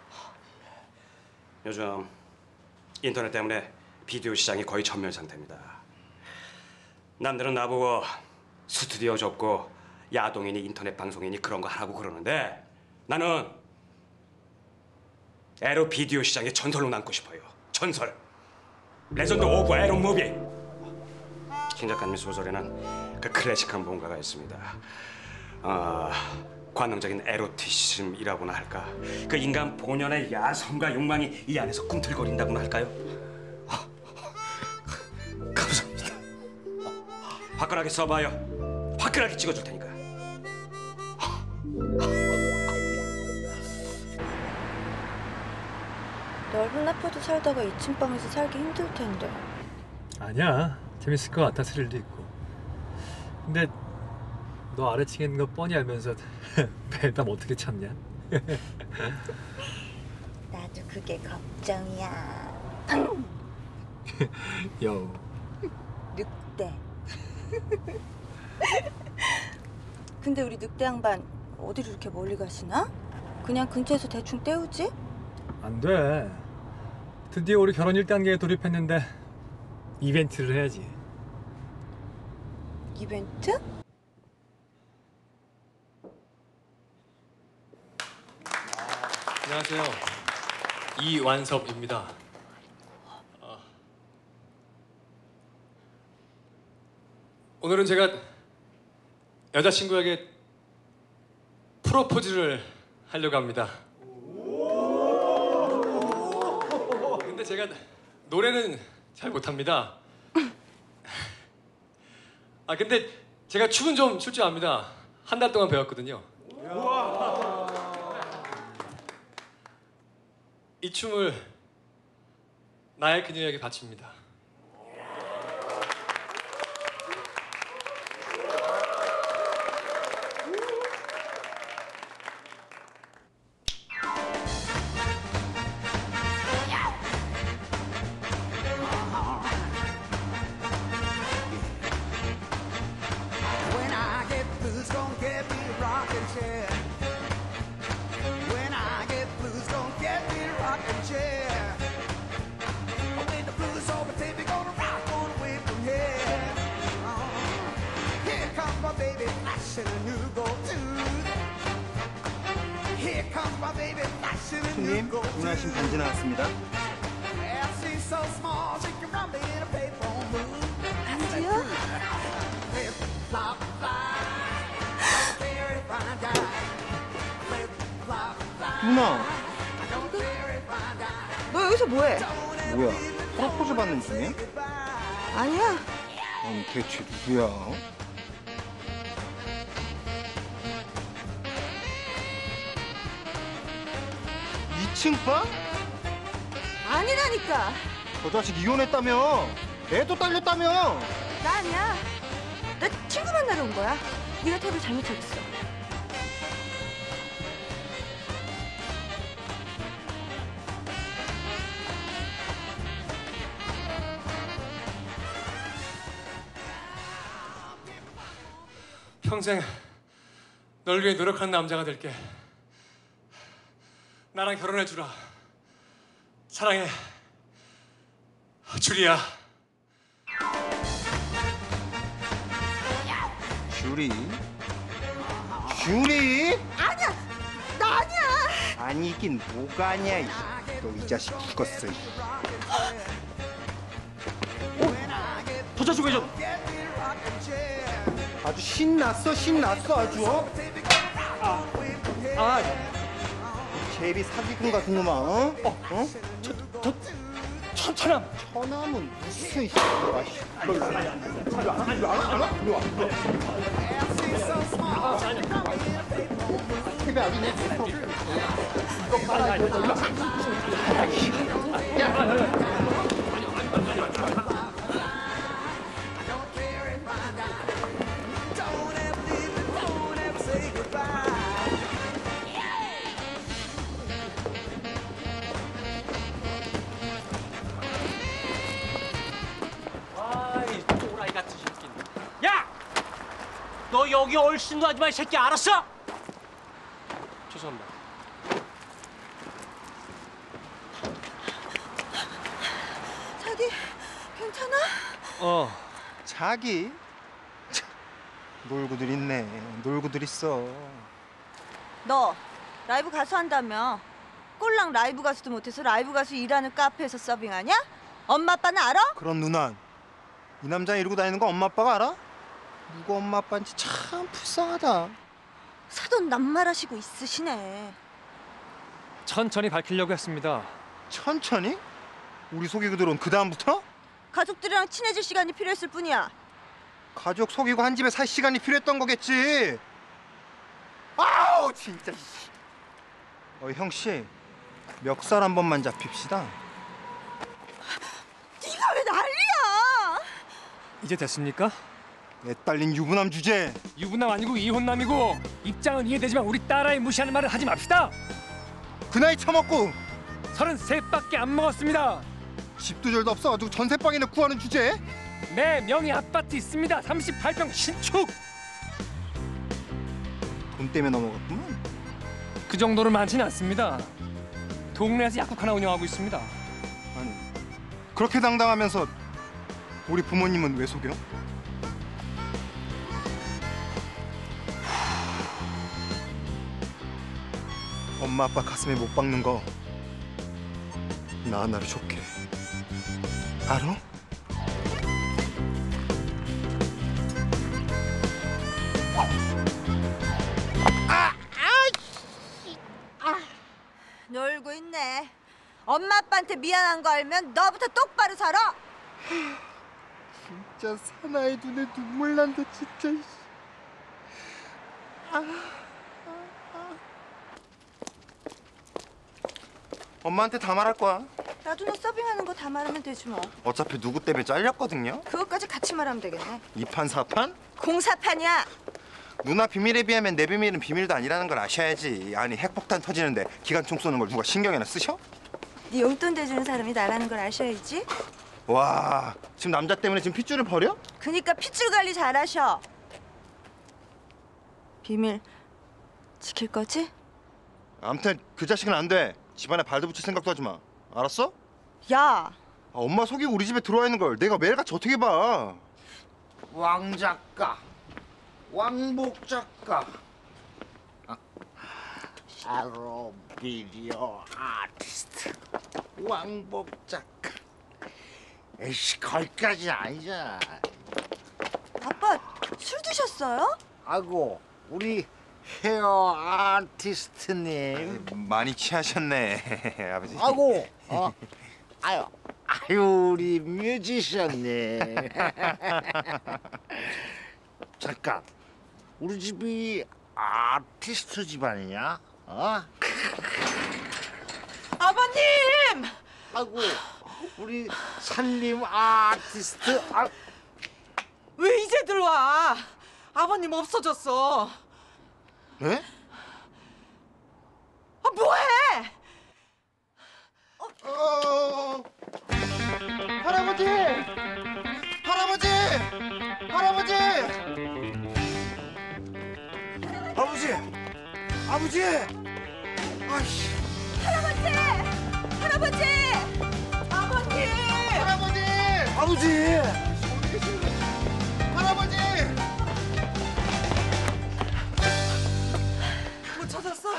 요즘 인터넷 때문에 비디오 시장이 거의 전멸 상태입니다. 남들은 나보고 스튜디오 접고 야동이니 인터넷 방송이니 그런 거 하라고 그러는데 나는 에로 비디오 시장의 전설로 남고 싶어요. 전설. 레전드 오브 에로 무비. 킹 작가님 소설에는 그 클래식한 뭔가가 있습니다. 아, 관능적인 에로티즘이라고나 할까. 그 인간 본연의 야성과 욕망이 이 안에서 꿈틀거린다고나 할까요? 감사합니다. 화끈하게 써봐요. 화끈하게 찍어줄 테니까. 넓은 아파트 살다가 이 층 방에서 살기 힘들 텐데. 아니야. 재밌을 것 같아. 스릴도 있고. 근데 너 아래층에 있는 거 뻔히 알면서 배담 어떻게 참냐? 나도 그게 걱정이야. 여우. 늑대. 근데 우리 늑대 양반 어디로 이렇게 멀리 가시나? 그냥 근처에서 대충 때우지? 안 돼. 드디어 우리 결혼 일 단계에 돌입했는데 이벤트를 해야지. 이벤트? 안녕하세요. 이완섭입니다. 어. 오늘은 제가 여자친구에게 프로포즈를 하려고 합니다. 근데 제가 노래는 잘 못합니다. 아 근데 제가 춤은 좀 출 줄 압니다. 한 달 동안 배웠거든요. 이 춤을 나의 그녀에게 바칩니다. 손님, 주문하신 반지 나왔습니다. 반지요? 누나, 너 여기서 뭐해? 뭐야? 프로포즈 받는 중이야? 아니야. 아니 대체 누구야? 이 층 방? 아니라니까. 저 자식 이혼했다며? 애도 딸렸다며? 나 아니야. 나 친구 만나러 온 거야. 네가 탭을 잘못 찾았어. 평생 널 위해 노력하는 남자가 될게. 나랑 결혼해 주라. 사랑해. 주리야. 주리? 주리? 아니야. 나 아니야. 아니긴 뭐가 아니야. 너 이 자식 죽었어. 저 자식 왜 저? 아주 신났어 신났어 아주. 어? 아, 아. 제비 사기꾼 같은 놈아. 어? 어? 저, 저, 천천함. 천함은 무슨 씨발. 일로 와. 일로 와. 일로 와. 일로 와. 제비 어디냐? 이거 빨아. 일로 와. 야. 아이 또라이 같은 새끼. 야! 너 여기 얼씬도 하지 마, 이 새끼, 알았어? 죄송합니다. 자기 괜찮아? 어. 자기? 참, 놀고들 있네. 놀고들 있어. 너 라이브 가수 한다며? 꼴랑 라이브 가수도 못해서 라이브 가수 일하는 카페에서 서빙하냐? 엄마 아빠는 알아? 그런 누난 이 남자 이러고 다니는 거 엄마 아빠가 알아? 누구 엄마 아빠인지 참 불쌍하다. 사돈 낱말하시고 있으시네. 천천히 밝히려고 했습니다. 천천히? 우리 속이고 들어온 그 다음부터? 가족들이랑 친해질 시간이 필요했을 뿐이야. 가족 속이고 한 집에 살 시간이 필요했던 거겠지. 아우 진짜. 어 형씨 멱살 한 번만 잡힙시다. 네가 왜 난리야? 이제 됐습니까? 애 딸린 유부남 주제. 유부남 아니고 이혼남이고 입장은 이해되지만 우리 딸아이 무시하는 말을 하지 맙시다. 그 나이 처먹고 서른셋밖에 안 먹었습니다. 집도 절도 없어가지고 전세방이나 구하는 주제. 내 명의 아파트 있습니다. 삼십팔 평 신축. 돈 때문에 넘어갔구만. 그 정도로 많지는 않습니다. 동네에서 약국 하나 운영하고 있습니다. 아니 그렇게 당당하면서 우리 부모님은 왜 속여? 엄마 아빠 가슴에 못 박는 거 나 하나로 좋게 알아? 놀고 있네. 엄마 아빠한테 미안한 거 알면 너부터 똑바로 살아. 진짜 사나이 눈에 눈물 난다 진짜. 아. 엄마한테 다 말할 거야. 나도 너 서빙하는 거 다 말하면 되지 뭐. 어차피 누구 때문에 잘렸거든요. 그것까지 같이 말하면 되겠네. 이판 사판? 공사판이야. 누나 비밀에 비하면 내 비밀은 비밀도 아니라는 걸 아셔야지. 아니 핵폭탄 터지는데 기관총 쏘는 걸 누가 신경이나 쓰셔? 네 용돈 대주는 사람이 나라는 걸 아셔야지. 와 지금 남자 때문에 지금 핏줄을 버려? 그니까 핏줄 관리 잘하셔. 비밀 지킬 거지? 아무튼 그 자식은 안 돼. 집안에 발도 붙일 생각도 하지 마. 알았어? 야. 아, 엄마 속이고 우리 집에 들어와 있는 걸 내가 매일같이 어떻게 봐. 왕 작가, 왕복 작가, 아로 비디오 아티스트, 왕복 작가. 에이씨 거기까지 아니잖아. 아빠 술 드셨어요? 아이고 우리 헤어 아티스트님. 많이 취하셨네 아버지. 아이고 어, 아유 아유 우리 뮤지션님. 잠깐 우리 집이 아티스트 집안이냐? 어? 아버님! 아이고 우리 살림 아티스트. 아, 왜 이제 들어와? 아버님 없어졌어. 네? 아, 뭐해? 어... 할아버지! 할아버지! 할아버지! 아버지! 아버지! 아이씨. 할아버지! 할아버지! 아버님! 할아버지! 아버지! 할아버지! 못 찾았어?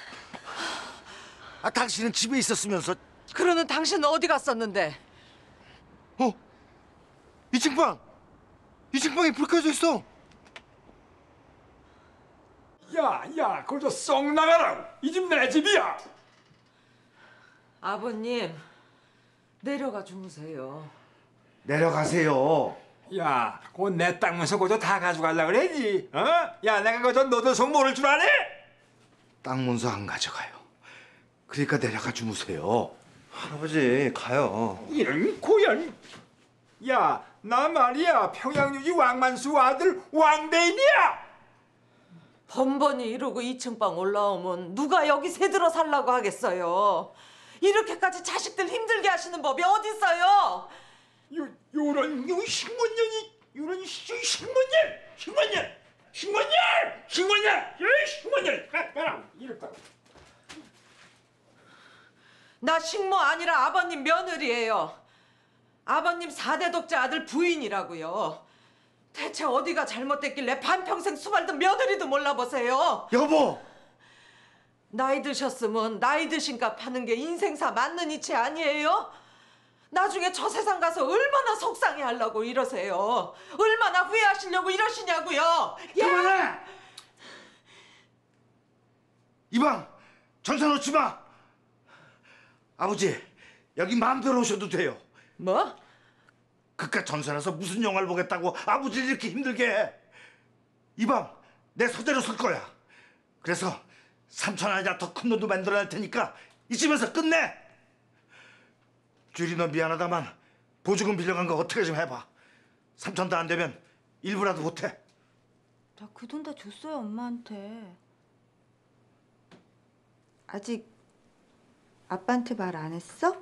아 당신은 집에 있었으면서. 그러는 당신은 어디 갔었는데? 어? 이 층 방! 이 층 방에 불 켜져 있어! 야, 야, 그거 좀 쏙 나가라. 이 집 내 집이야. 아버님 내려가 주무세요. 내려가세요. 야, 그거 내 땅 문서 그거 다 가져가려 그래지. 어? 야, 내가 그저 너도 속 모를 줄 아네? 땅 문서 안 가져가요. 그러니까 내려가 주무세요. 할아버지 가요. 이런 고연. 야, 나 말이야 평양유지 왕만수 아들 왕대인이야. 번번이 이러고 이 층 방 올라오면 누가 여기 새들어 살라고 하겠어요. 이렇게까지 자식들 힘들게 하시는 법이 어딨어요? 요, 요런 요 식문년이 요런 시- 식문년 식문년 식문년 식문년 이 식문년 가라 이랬다고. 나 식모 아니라 아버님 며느리예요. 아버님 사대 독자 아들 부인이라고요. 대체 어디가 잘못됐길래 반평생 수발든 며느리도 몰라보세요. 여보! 나이 드셨으면 나이 드신 값 하는 게 인생사 맞는 이치 아니에요? 나중에 저 세상 가서 얼마나 속상해 하려고 이러세요. 얼마나 후회하시려고 이러시냐고요. 예? 그만해! 이방! 전사 놓지 마! 아버지, 여기 마음대로 오셔도 돼요. 뭐? 그깟 전사라서 무슨 영화를 보겠다고 아버지를 이렇게 힘들게 해. 이방, 내 서재로 쓸 거야. 그래서 삼천 원이나 더 큰 돈도 만들어낼 테니까 이쯤에서 끝내. 주리 너 미안하다만 보조금 빌려간 거 어떻게 좀 해봐. 삼천도 안 되면 일부라도 못해. 나 그 돈 다 줬어요, 엄마한테. 아직 아빠한테 말 안 했어?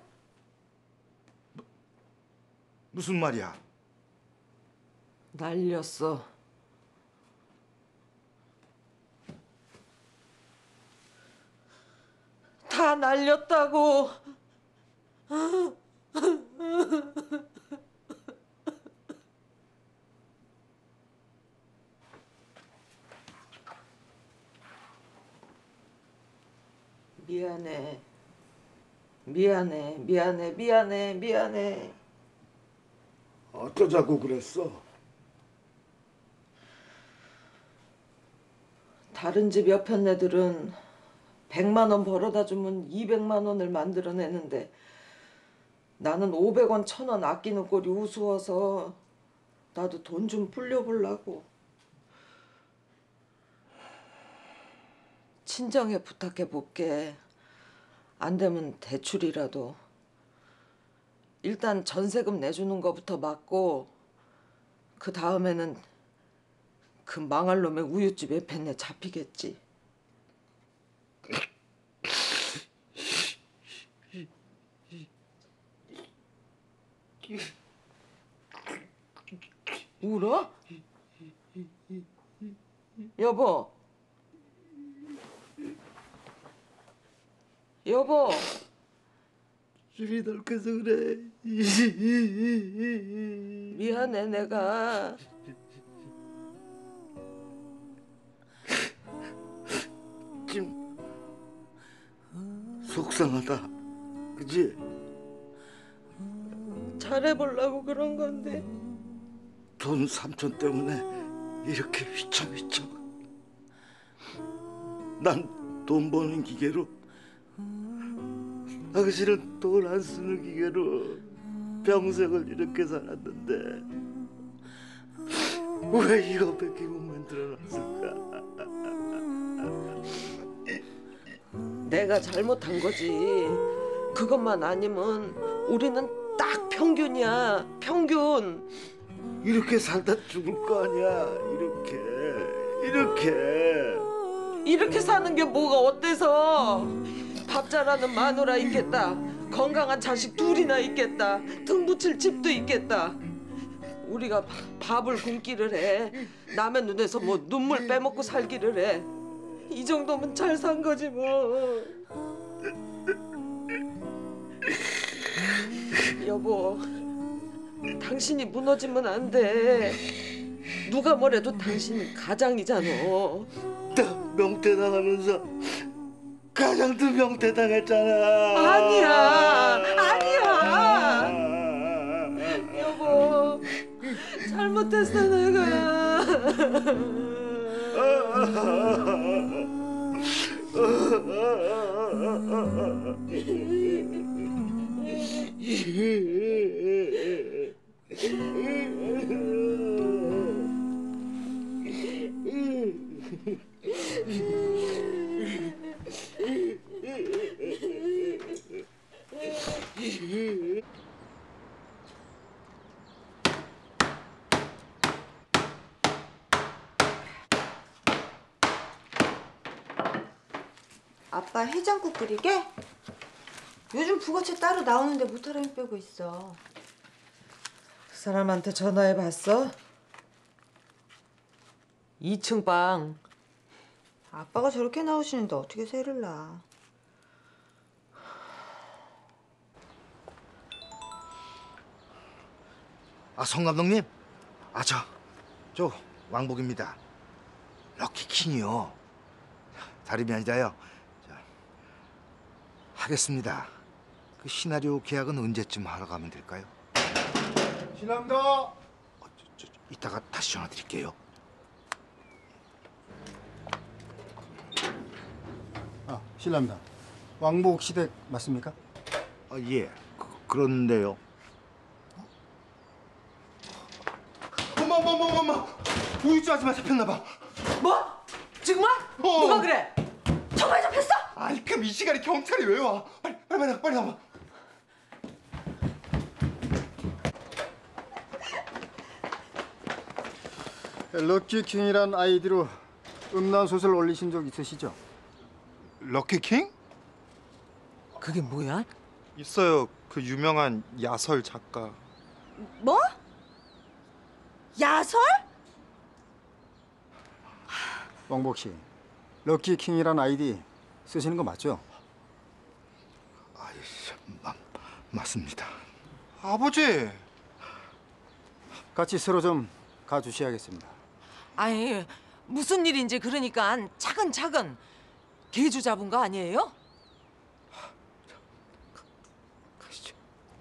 무슨 말이야? 날렸어. 다 날렸다고. 미안해. 미안해. 미안해. 미안해. 미안해. 어쩌자고 그랬어? 다른 집 옆에 애들은 백만 원 벌어다 주면 이백만 원을 만들어내는데 나는 오백 원, 천 원 아끼는 꼴이 우스워서 나도 돈 좀 불려보려고. 친정에 부탁해 볼게. 안 되면 대출이라도. 일단 전세금 내주는 거부터 막고 그 다음에는 그 망할 놈의 우유집 에펜네 잡히겠지. 울어? 여보. 여보. 술이 덜해서 그래. 미안해 내가. 좀 속상하다. 그치? 잘해보려고 그런 건데. 돈 삼천 때문에 이렇게 휘청휘청. 난 돈 버는 기계로, 당신은 돈 안 쓰는 기계로 평생을 이렇게 살았는데 왜 이거밖에 못 만들어놨을까? 내가 잘못한 거지. 그것만 아니면 우리는 딱 평균이야. 평균. 이렇게 살다 죽을 거 아니야. 이렇게 이렇게 이렇게 사는 게 뭐가 어때서. 밥 잘하는 마누라 있겠다. 건강한 자식 둘이나 있겠다. 등 붙일 집도 있겠다. 우리가 바, 밥을 굶기를 해. 남의 눈에서 뭐 눈물 빼먹고 살기를 해. 이 정도면 잘 산 거지 뭐. 여보, 당신이 무너지면 안 돼. 누가 뭐래도 당신 가장이잖아. 나 명태 당하면서 가장도 명태 당했잖아. 아니야, 아니야. 여보, 잘못했어 내가. 아빠 해장국 끓이게? 요즘 부가채 따로 나오는데 못하라 힘 빼고 있어. 그 사람한테 전화해 봤어? 이 층 방. 아빠가 저렇게 나오시는데 어떻게 새를 놔. 아, 성 감독님. 아, 저, 저 왕복입니다. 럭키킹이요. 다름이 아니라요. 자, 하겠습니다. 그 시나리오 계약은 언제쯤 하러 가면 될까요? 실례합니다. 어, 저, 저, 이따가 다시 전화 드릴게요. 아, 실례합니다. 왕복 시댁 맞습니까? 아, 예. 그, 그런데요. 어머 어머 어머 어머! 우유주 아줌마 잡혔나 봐. 뭐? 정말? 어. 누가 그래? 정말 잡혔어? 아이 그럼 이 시간에 경찰이 왜 와? 빨리 빨리 빨리 빨리 나와. 럭키킹이란 아이디로 음란 소설 올리신 적 있으시죠? 럭키킹? 그게 뭐야? 있어요. 그 유명한 야설 작가. 뭐? 야설? 왕복 씨, 럭키킹이란 아이디 쓰시는 거 맞죠? 아이씨, 마, 맞습니다. 아버지! 같이 서로 좀 가주셔야겠습니다. 아니 무슨 일인지 그러니까 차근차근 계주 잡은 거 아니에요? 가시죠.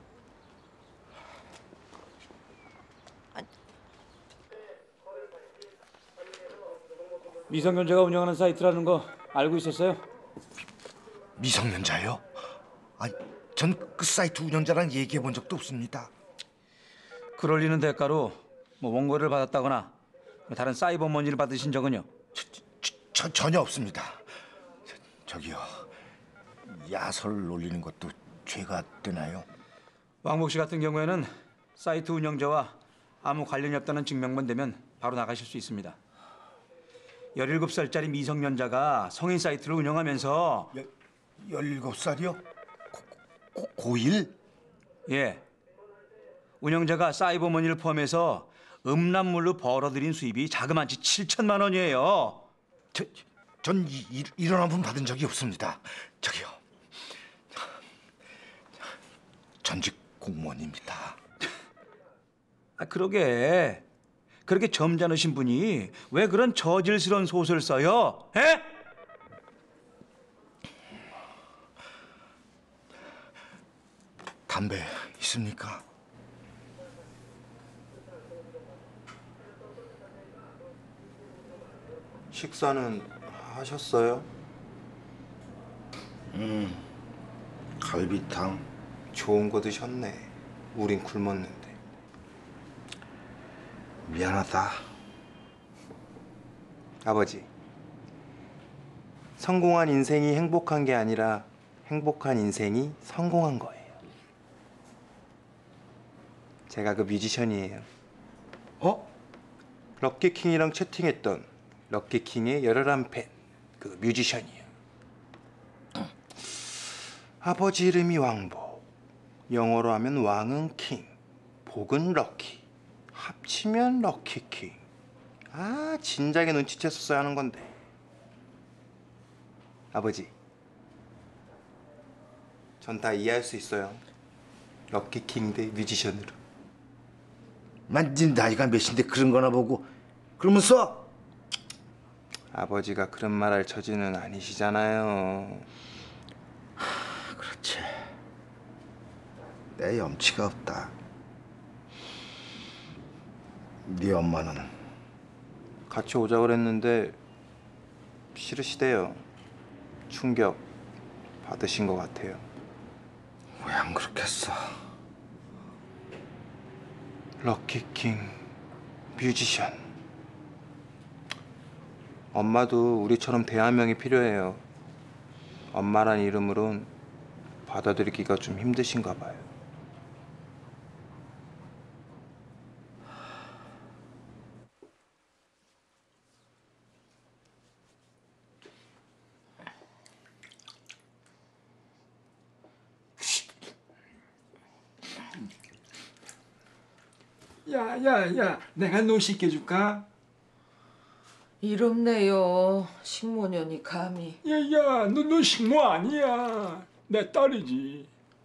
미성년자가 운영하는 사이트라는 거 알고 있었어요? 미성년자요? 아니, 전 그 사이트 운영자랑 얘기해 본 적도 없습니다. 글 올리는 대가로 뭐 원고를 받았다거나 다른 사이버 머니를 받으신 적은요? 저, 저, 저, 전혀 없습니다. 저, 저기요, 야설 올리는 것도 죄가 되나요? 왕복 씨 같은 경우에는 사이트 운영자와 아무 관련이 없다는 증명만 되면 바로 나가실 수 있습니다. 열일곱 살짜리 미성년자가 성인 사이트를 운영하면서 여, 열일곱 살이요? 고, 고, 고일? 예. 운영자가 사이버 머니를 포함해서 음란물로 벌어들인 수입이 자그마치 칠천만 원이에요. 저, 전 이, 이, 이런 한 푼 받은 적이 없습니다. 저기요, 전직 공무원입니다. 아, 그러게. 그렇게 점잖으신 분이 왜 그런 저질스러운 소설 써요? 에? 담배 있습니까? 식사는 하셨어요? 음, 갈비탕. 좋은 거 드셨네. 우린 굶었는데. 미안하다. 아버지, 성공한 인생이 행복한 게 아니라 행복한 인생이 성공한 거예요. 제가 그 뮤지션이에요. 어? 럭키킹이랑 채팅했던 럭키킹의 열혈한 팬, 그 뮤지션이에요. 아버지 이름이 왕복. 영어로 하면 왕은 킹, 복은 럭키. 합치면 럭키킹. 아, 진작에 눈치챘었어야 하는 건데. 아버지, 전 다 이해할 수 있어요. 럭키킹 대 뮤지션으로. 난 네 나이가 몇인데 그런 거나 보고 그러면서. 아버지가 그런 말 할 처지는 아니시잖아요. 그렇지. 내 염치가 없다. 네 엄마는? 같이 오자 그랬는데 싫으시대요. 충격 받으신 것 같아요. 왜 안 그렇겠어? 럭키킹 뮤지션. 엄마도 우리처럼 대한명이 필요해요. 엄마란 이름으론 받아들이기가 좀 힘드신가 봐요. 야야야, 내가 너 씻겨줄까? 이롭네요. 식모년이 감히. 야야, 너, 너 식모 아니야. 내 딸이지.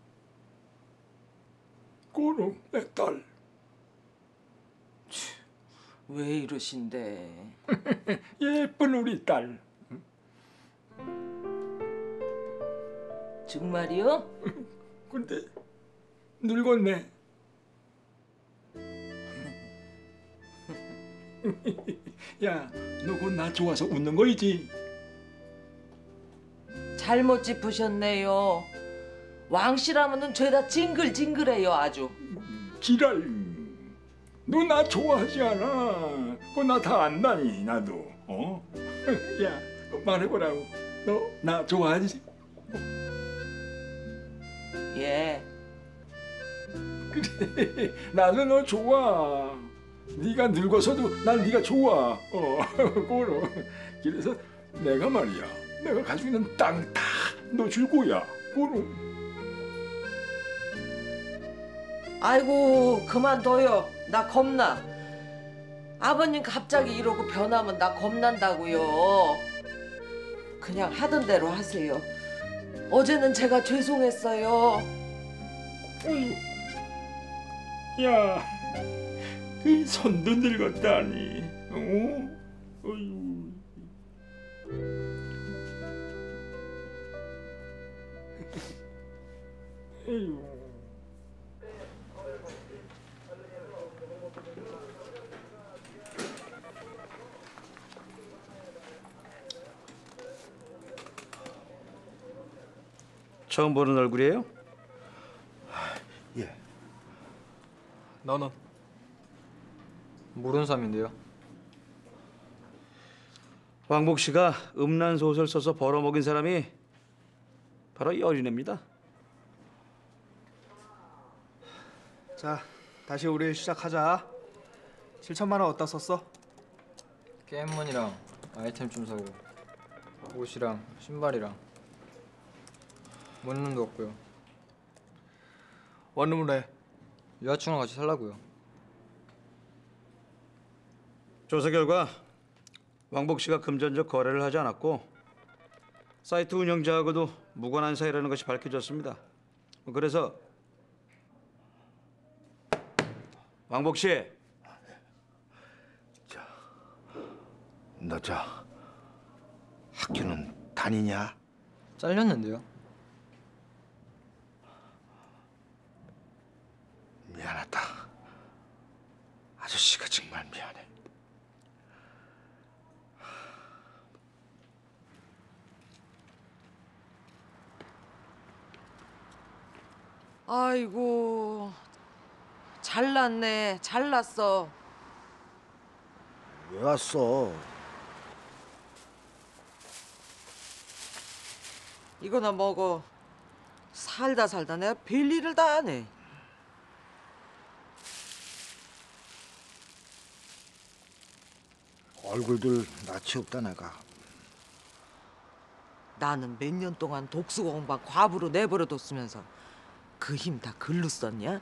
고로 내 딸. 왜 이러신데? 예쁜 우리 딸. 정말이요? 근데 늙었네. 야, 너 곧 나 좋아서 웃는 거이지? 잘못 짚으셨네요. 왕씨라면은 죄다 징글징글해요 아주. 지랄. 너 나 좋아하지 않아. 그거 나 다 안다니 나도. 어? 야, 말해보라고. 너 나 좋아하지? 예. 그래. 나도 너 좋아. 네가 늙어서도 난 네가 좋아. 어, 고로. 그래서 내가 말이야. 내가 가지고 있는 땅 다 너 줄 거야. 고로. 아이고 그만둬요. 나 겁나. 아버님 갑자기 이러고 변하면 나 겁난다고요. 그냥 하던 대로 하세요. 어제는 제가 죄송했어요. 어휴. 야, 그 손도 늙었다니. 어? 어휴. 에휴. 처음 보는 얼굴이에요? 예. 나는 모르는 사람인데요. 왕복 씨가 음란 소설 써서 벌어먹인 사람이 바로 이 어린애입니다. 자, 다시 우리 시작하자. 칠천만 원 어디다 썼어? 게임머니랑 아이템 좀 사고 옷이랑 신발이랑 원룸도 없고요. 원룸을 해. 여자친구랑 같이 살라고요. 조사 결과 왕복 씨가 금전적 거래를 하지 않았고 사이트 운영자하고도 무관한 사이라는 것이 밝혀졌습니다. 그래서 왕복 씨, 너 저 학교는 다니냐? 잘렸는데요. 미안하다. 아저씨가 정말 미안해. 아이고 잘났네. 잘났어. 왜 왔어? 이거나 먹어. 살다 살다 내가 별일을 다 하네. 얼굴들 낯이 없다 내가. 나는 몇 년 동안 독수공방 과부로 내버려뒀으면서 그 힘 다 글로 썼냐?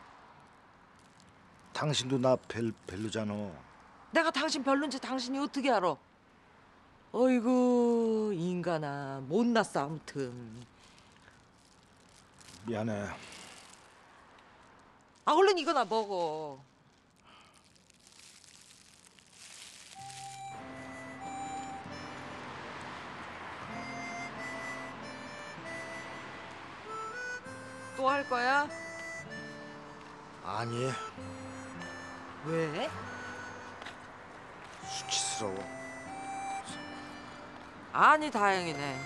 당신도 나 별, 별로잖아. 내가 당신 별론지 당신이 어떻게 알아? 어이구 인간아 못났어 아무튼. 미안해. 아 얼른 이거나 먹어. 또 할 거야? 아니, 왜? 수치스러워. 아니 다행이네.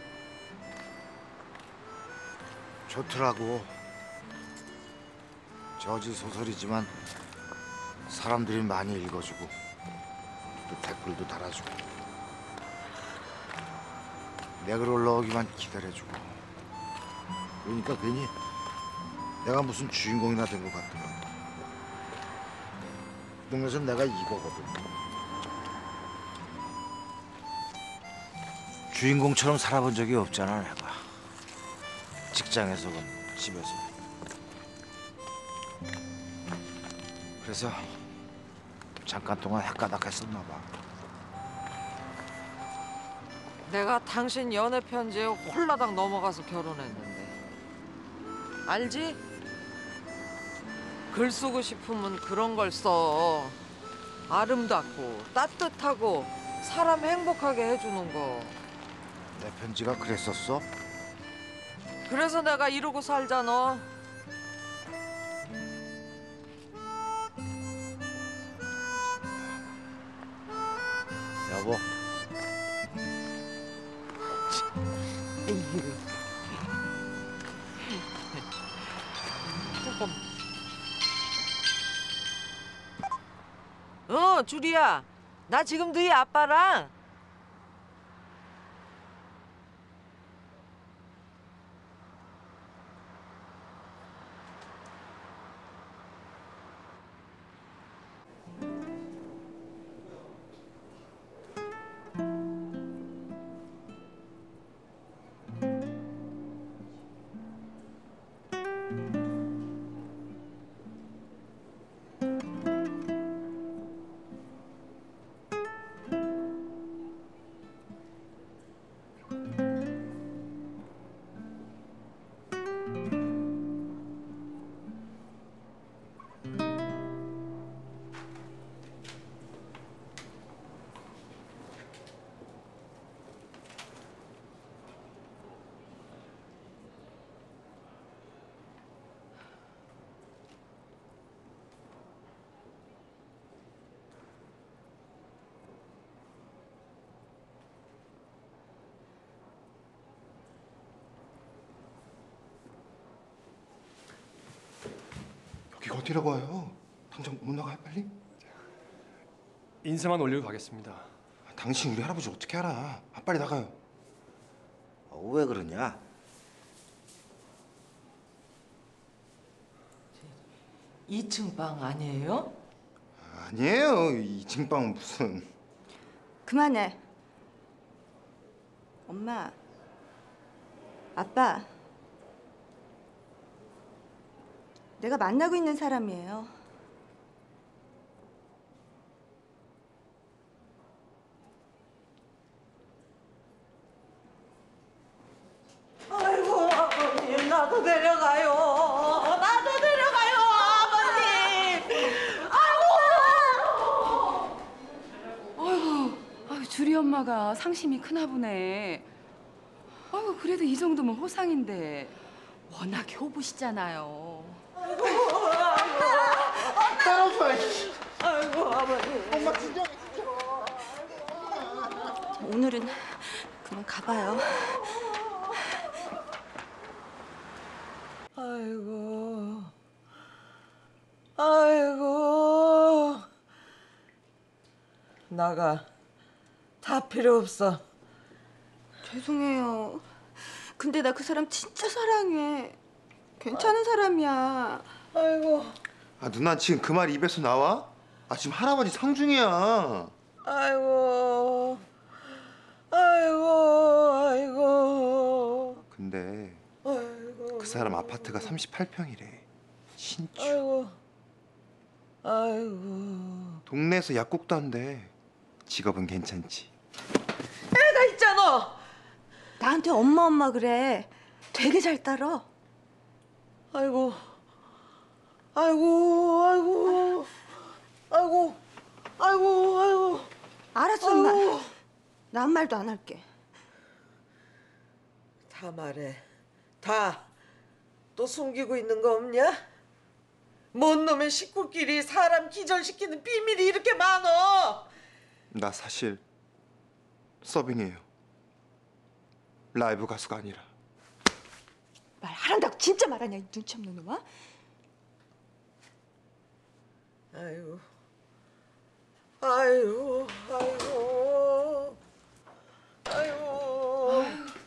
좋더라고. 저지 소설이지만 사람들이 많이 읽어주고 또 댓글도 달아주고 내 글 올라오기만 기다려주고 그러니까 괜히 내가 무슨 주인공이나 된 것 같더라고. 동네에서 내가 이거거든. 주인공처럼 살아본 적이 없잖아 내가. 직장에서건 집에서. 그래서 잠깐 동안 헷가닥했었나 봐. 내가 당신 연애 편지에 홀라당 넘어가서 결혼했는데 알지? 글 쓰고 싶으면 그런 걸 써. 아름답고 따뜻하고 사람 행복하게 해주는 거. 내 편지가 그랬었어? 그래서 내가 이러고 살잖아. 여보. 잠깐만. 어, 주리야. 나 지금 너희 아빠랑 여기가 어디라고 와요? 당장 못 나가요 빨리? 인쇄만 올리고 가겠습니다. 아, 당신 우리 할아버지 어떻게 알아? 아, 빨리 나가요. 어, 왜 그러냐? 이 층 방 아니에요? 아니에요. 이 층 방 무슨. 그만해. 엄마, 아빠, 내가 만나고 있는 사람이에요. 아이고 아버님 나도 데려가요. 나도 데려가요 아버님. 아이고. 아이고, 아유, 주리 엄마가 상심이 크나 보네. 아이고, 그래도 이 정도면 호상인데 워낙 효부시잖아요. 아이고 아이고. 아이고 아이고 아버님. 엄마 진짜. 오늘은 그만 가봐요. 아이고, 아이고, 나가. 다 필요 없어. 죄송해요. 근데 나 그 사람 진짜 사랑해. 괜찮은 사람이야. 아이고, 아 누나 지금 그 말 입에서 나와? 아 지금 할아버지 상중이야. 아이고, 아이고, 아이고. 근데 아이고. 그 사람 아파트가 삼십팔 평이래. 신축. 아이고, 아이고. 동네에서 약국도 한대. 직업은 괜찮지. 애가 있잖아. 나한테 엄마 엄마 그래. 되게 잘 따라. 아이고, 아이고, 아이고, 아이고, 아이고, 아이고. 알았어, 엄마. 나 아무 말도 안 할게. 다 말해. 다. 또 숨기고 있는 거 없냐? 뭔 놈의 식구끼리 사람 기절시키는 비밀이 이렇게 많어. 나 사실 서빙이에요. 라이브 가수가 아니라. 말하란다고 진짜 말하냐, 이 눈치 없는 놈아? 아이고, 아이고, 아이고, 아이고.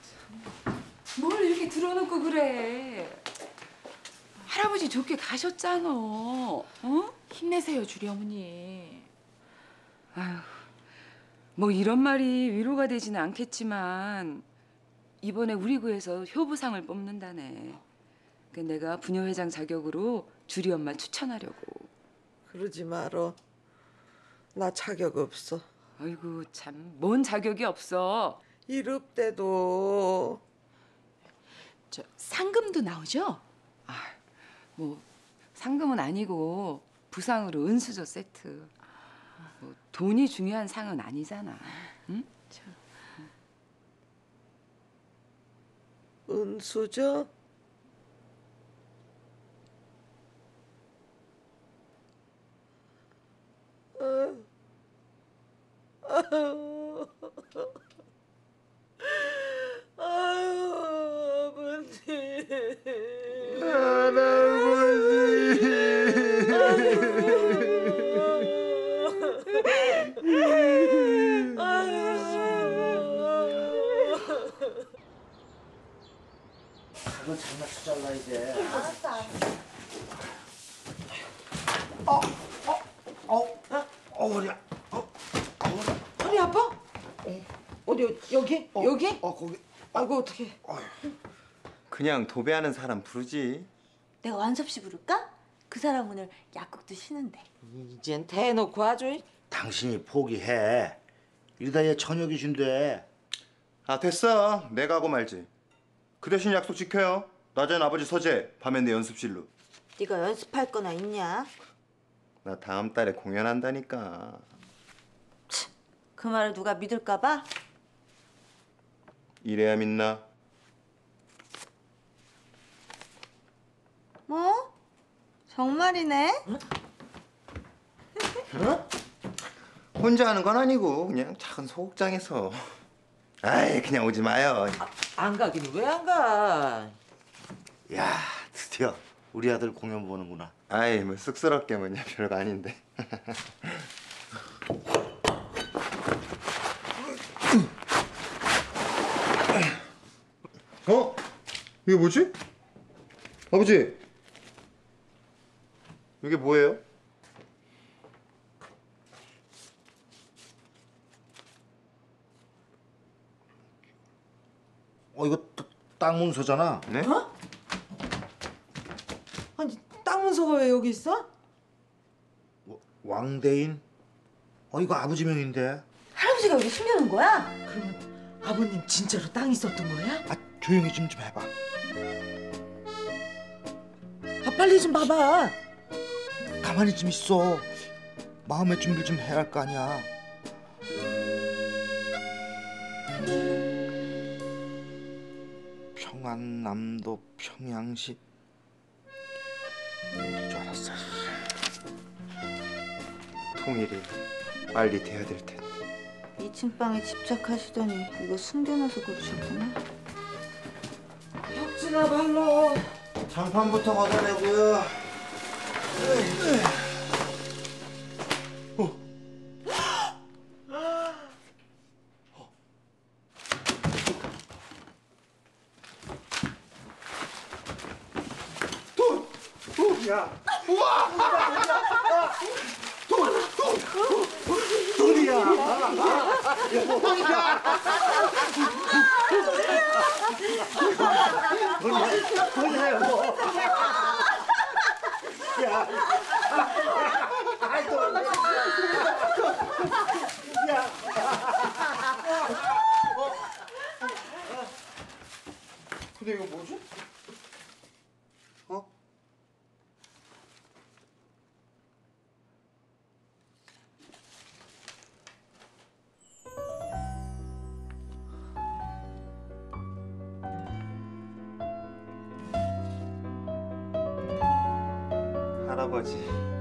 뭘 이렇게 들어놓고 그래? 할아버지 좋게 가셨잖아. 어? 힘내세요, 주리 어머니. 아휴, 뭐 이런 말이 위로가 되지는 않겠지만 이번에 우리 구에서 효부상을 뽑는다네. 그 내가 부녀회장 자격으로 주리 엄마 추천하려고. 그러지 말어. 나 자격 없어. 아이고 참, 뭔 자격이 없어. 이릅때도 저 상금도 나오죠? 아, 뭐 상금은 아니고 부상으로 은수저 세트. 뭐 돈이 중요한 상은 아니잖아. 응? 은수저? 어. 아유, 아유, 아버지. 이건 잘 맞춰 잘라야 돼. 알았어, 알았어. 어, 어, 어, 어, 허리야. 허리 아파? 어. 어디 여기? 어, 여기? 어, 거기. 아이고 어떡해. 그냥 도배하는 사람 부르지. 내가 완섭 씨 부를까? 그 사람 오늘 약국도 쉬는데. 이젠 대놓고 아주. 당신이 포기해. 이러다 얘 저녁이 준대. 아 됐어. 내가 하고 말지. 그 대신 약속 지켜요. 낮엔 아버지 서재, 밤엔 내 연습실로. 네가 연습할 거나 있냐? 나 다음 달에 공연한다니까. 그 말을 누가 믿을까 봐? 이래야 믿나? 뭐? 정말이네? 어? 혼자 하는 건 아니고 그냥 작은 소극장에서. 아이 그냥 오지 마요. 아, 안 가긴 왜 안 가? 야, 드디어 우리 아들 공연 보는구나. 아이 뭐 쑥스럽게 뭐냐 별거 아닌데. 어? 이게 뭐지? 아버지 이게 뭐예요? 어, 이거 땅 문서잖아. 네? 어? 아니 땅 문서가 왜 여기 있어? 왕대인? 어, 이거 아버지 명인데. 할아버지가 여기 숨겨놓은 거야? 그러면 아버님 진짜로 땅 있었던 거야? 아, 조용히 좀 좀 해봐. 아 빨리 좀 봐봐. 가만히 좀 있어. 마음의 준비를 좀 해야 할 거 아니야. 평안남도 평양시. 이럴 줄 알았어. 통일이 빨리 돼야 될 텐데. 이 층 방에 집착하시더니 이거 숨겨놔서 그러셨구나. 혁진아 발로. 장판부터 걷어내고요. 돈! 돈! 야! 우와! 돈! 돈! 돈이야! 돈이야! 돈이야! 돈이야! 야! 아이 돈! 야! 근데 이거 뭐지? 어? 할아버지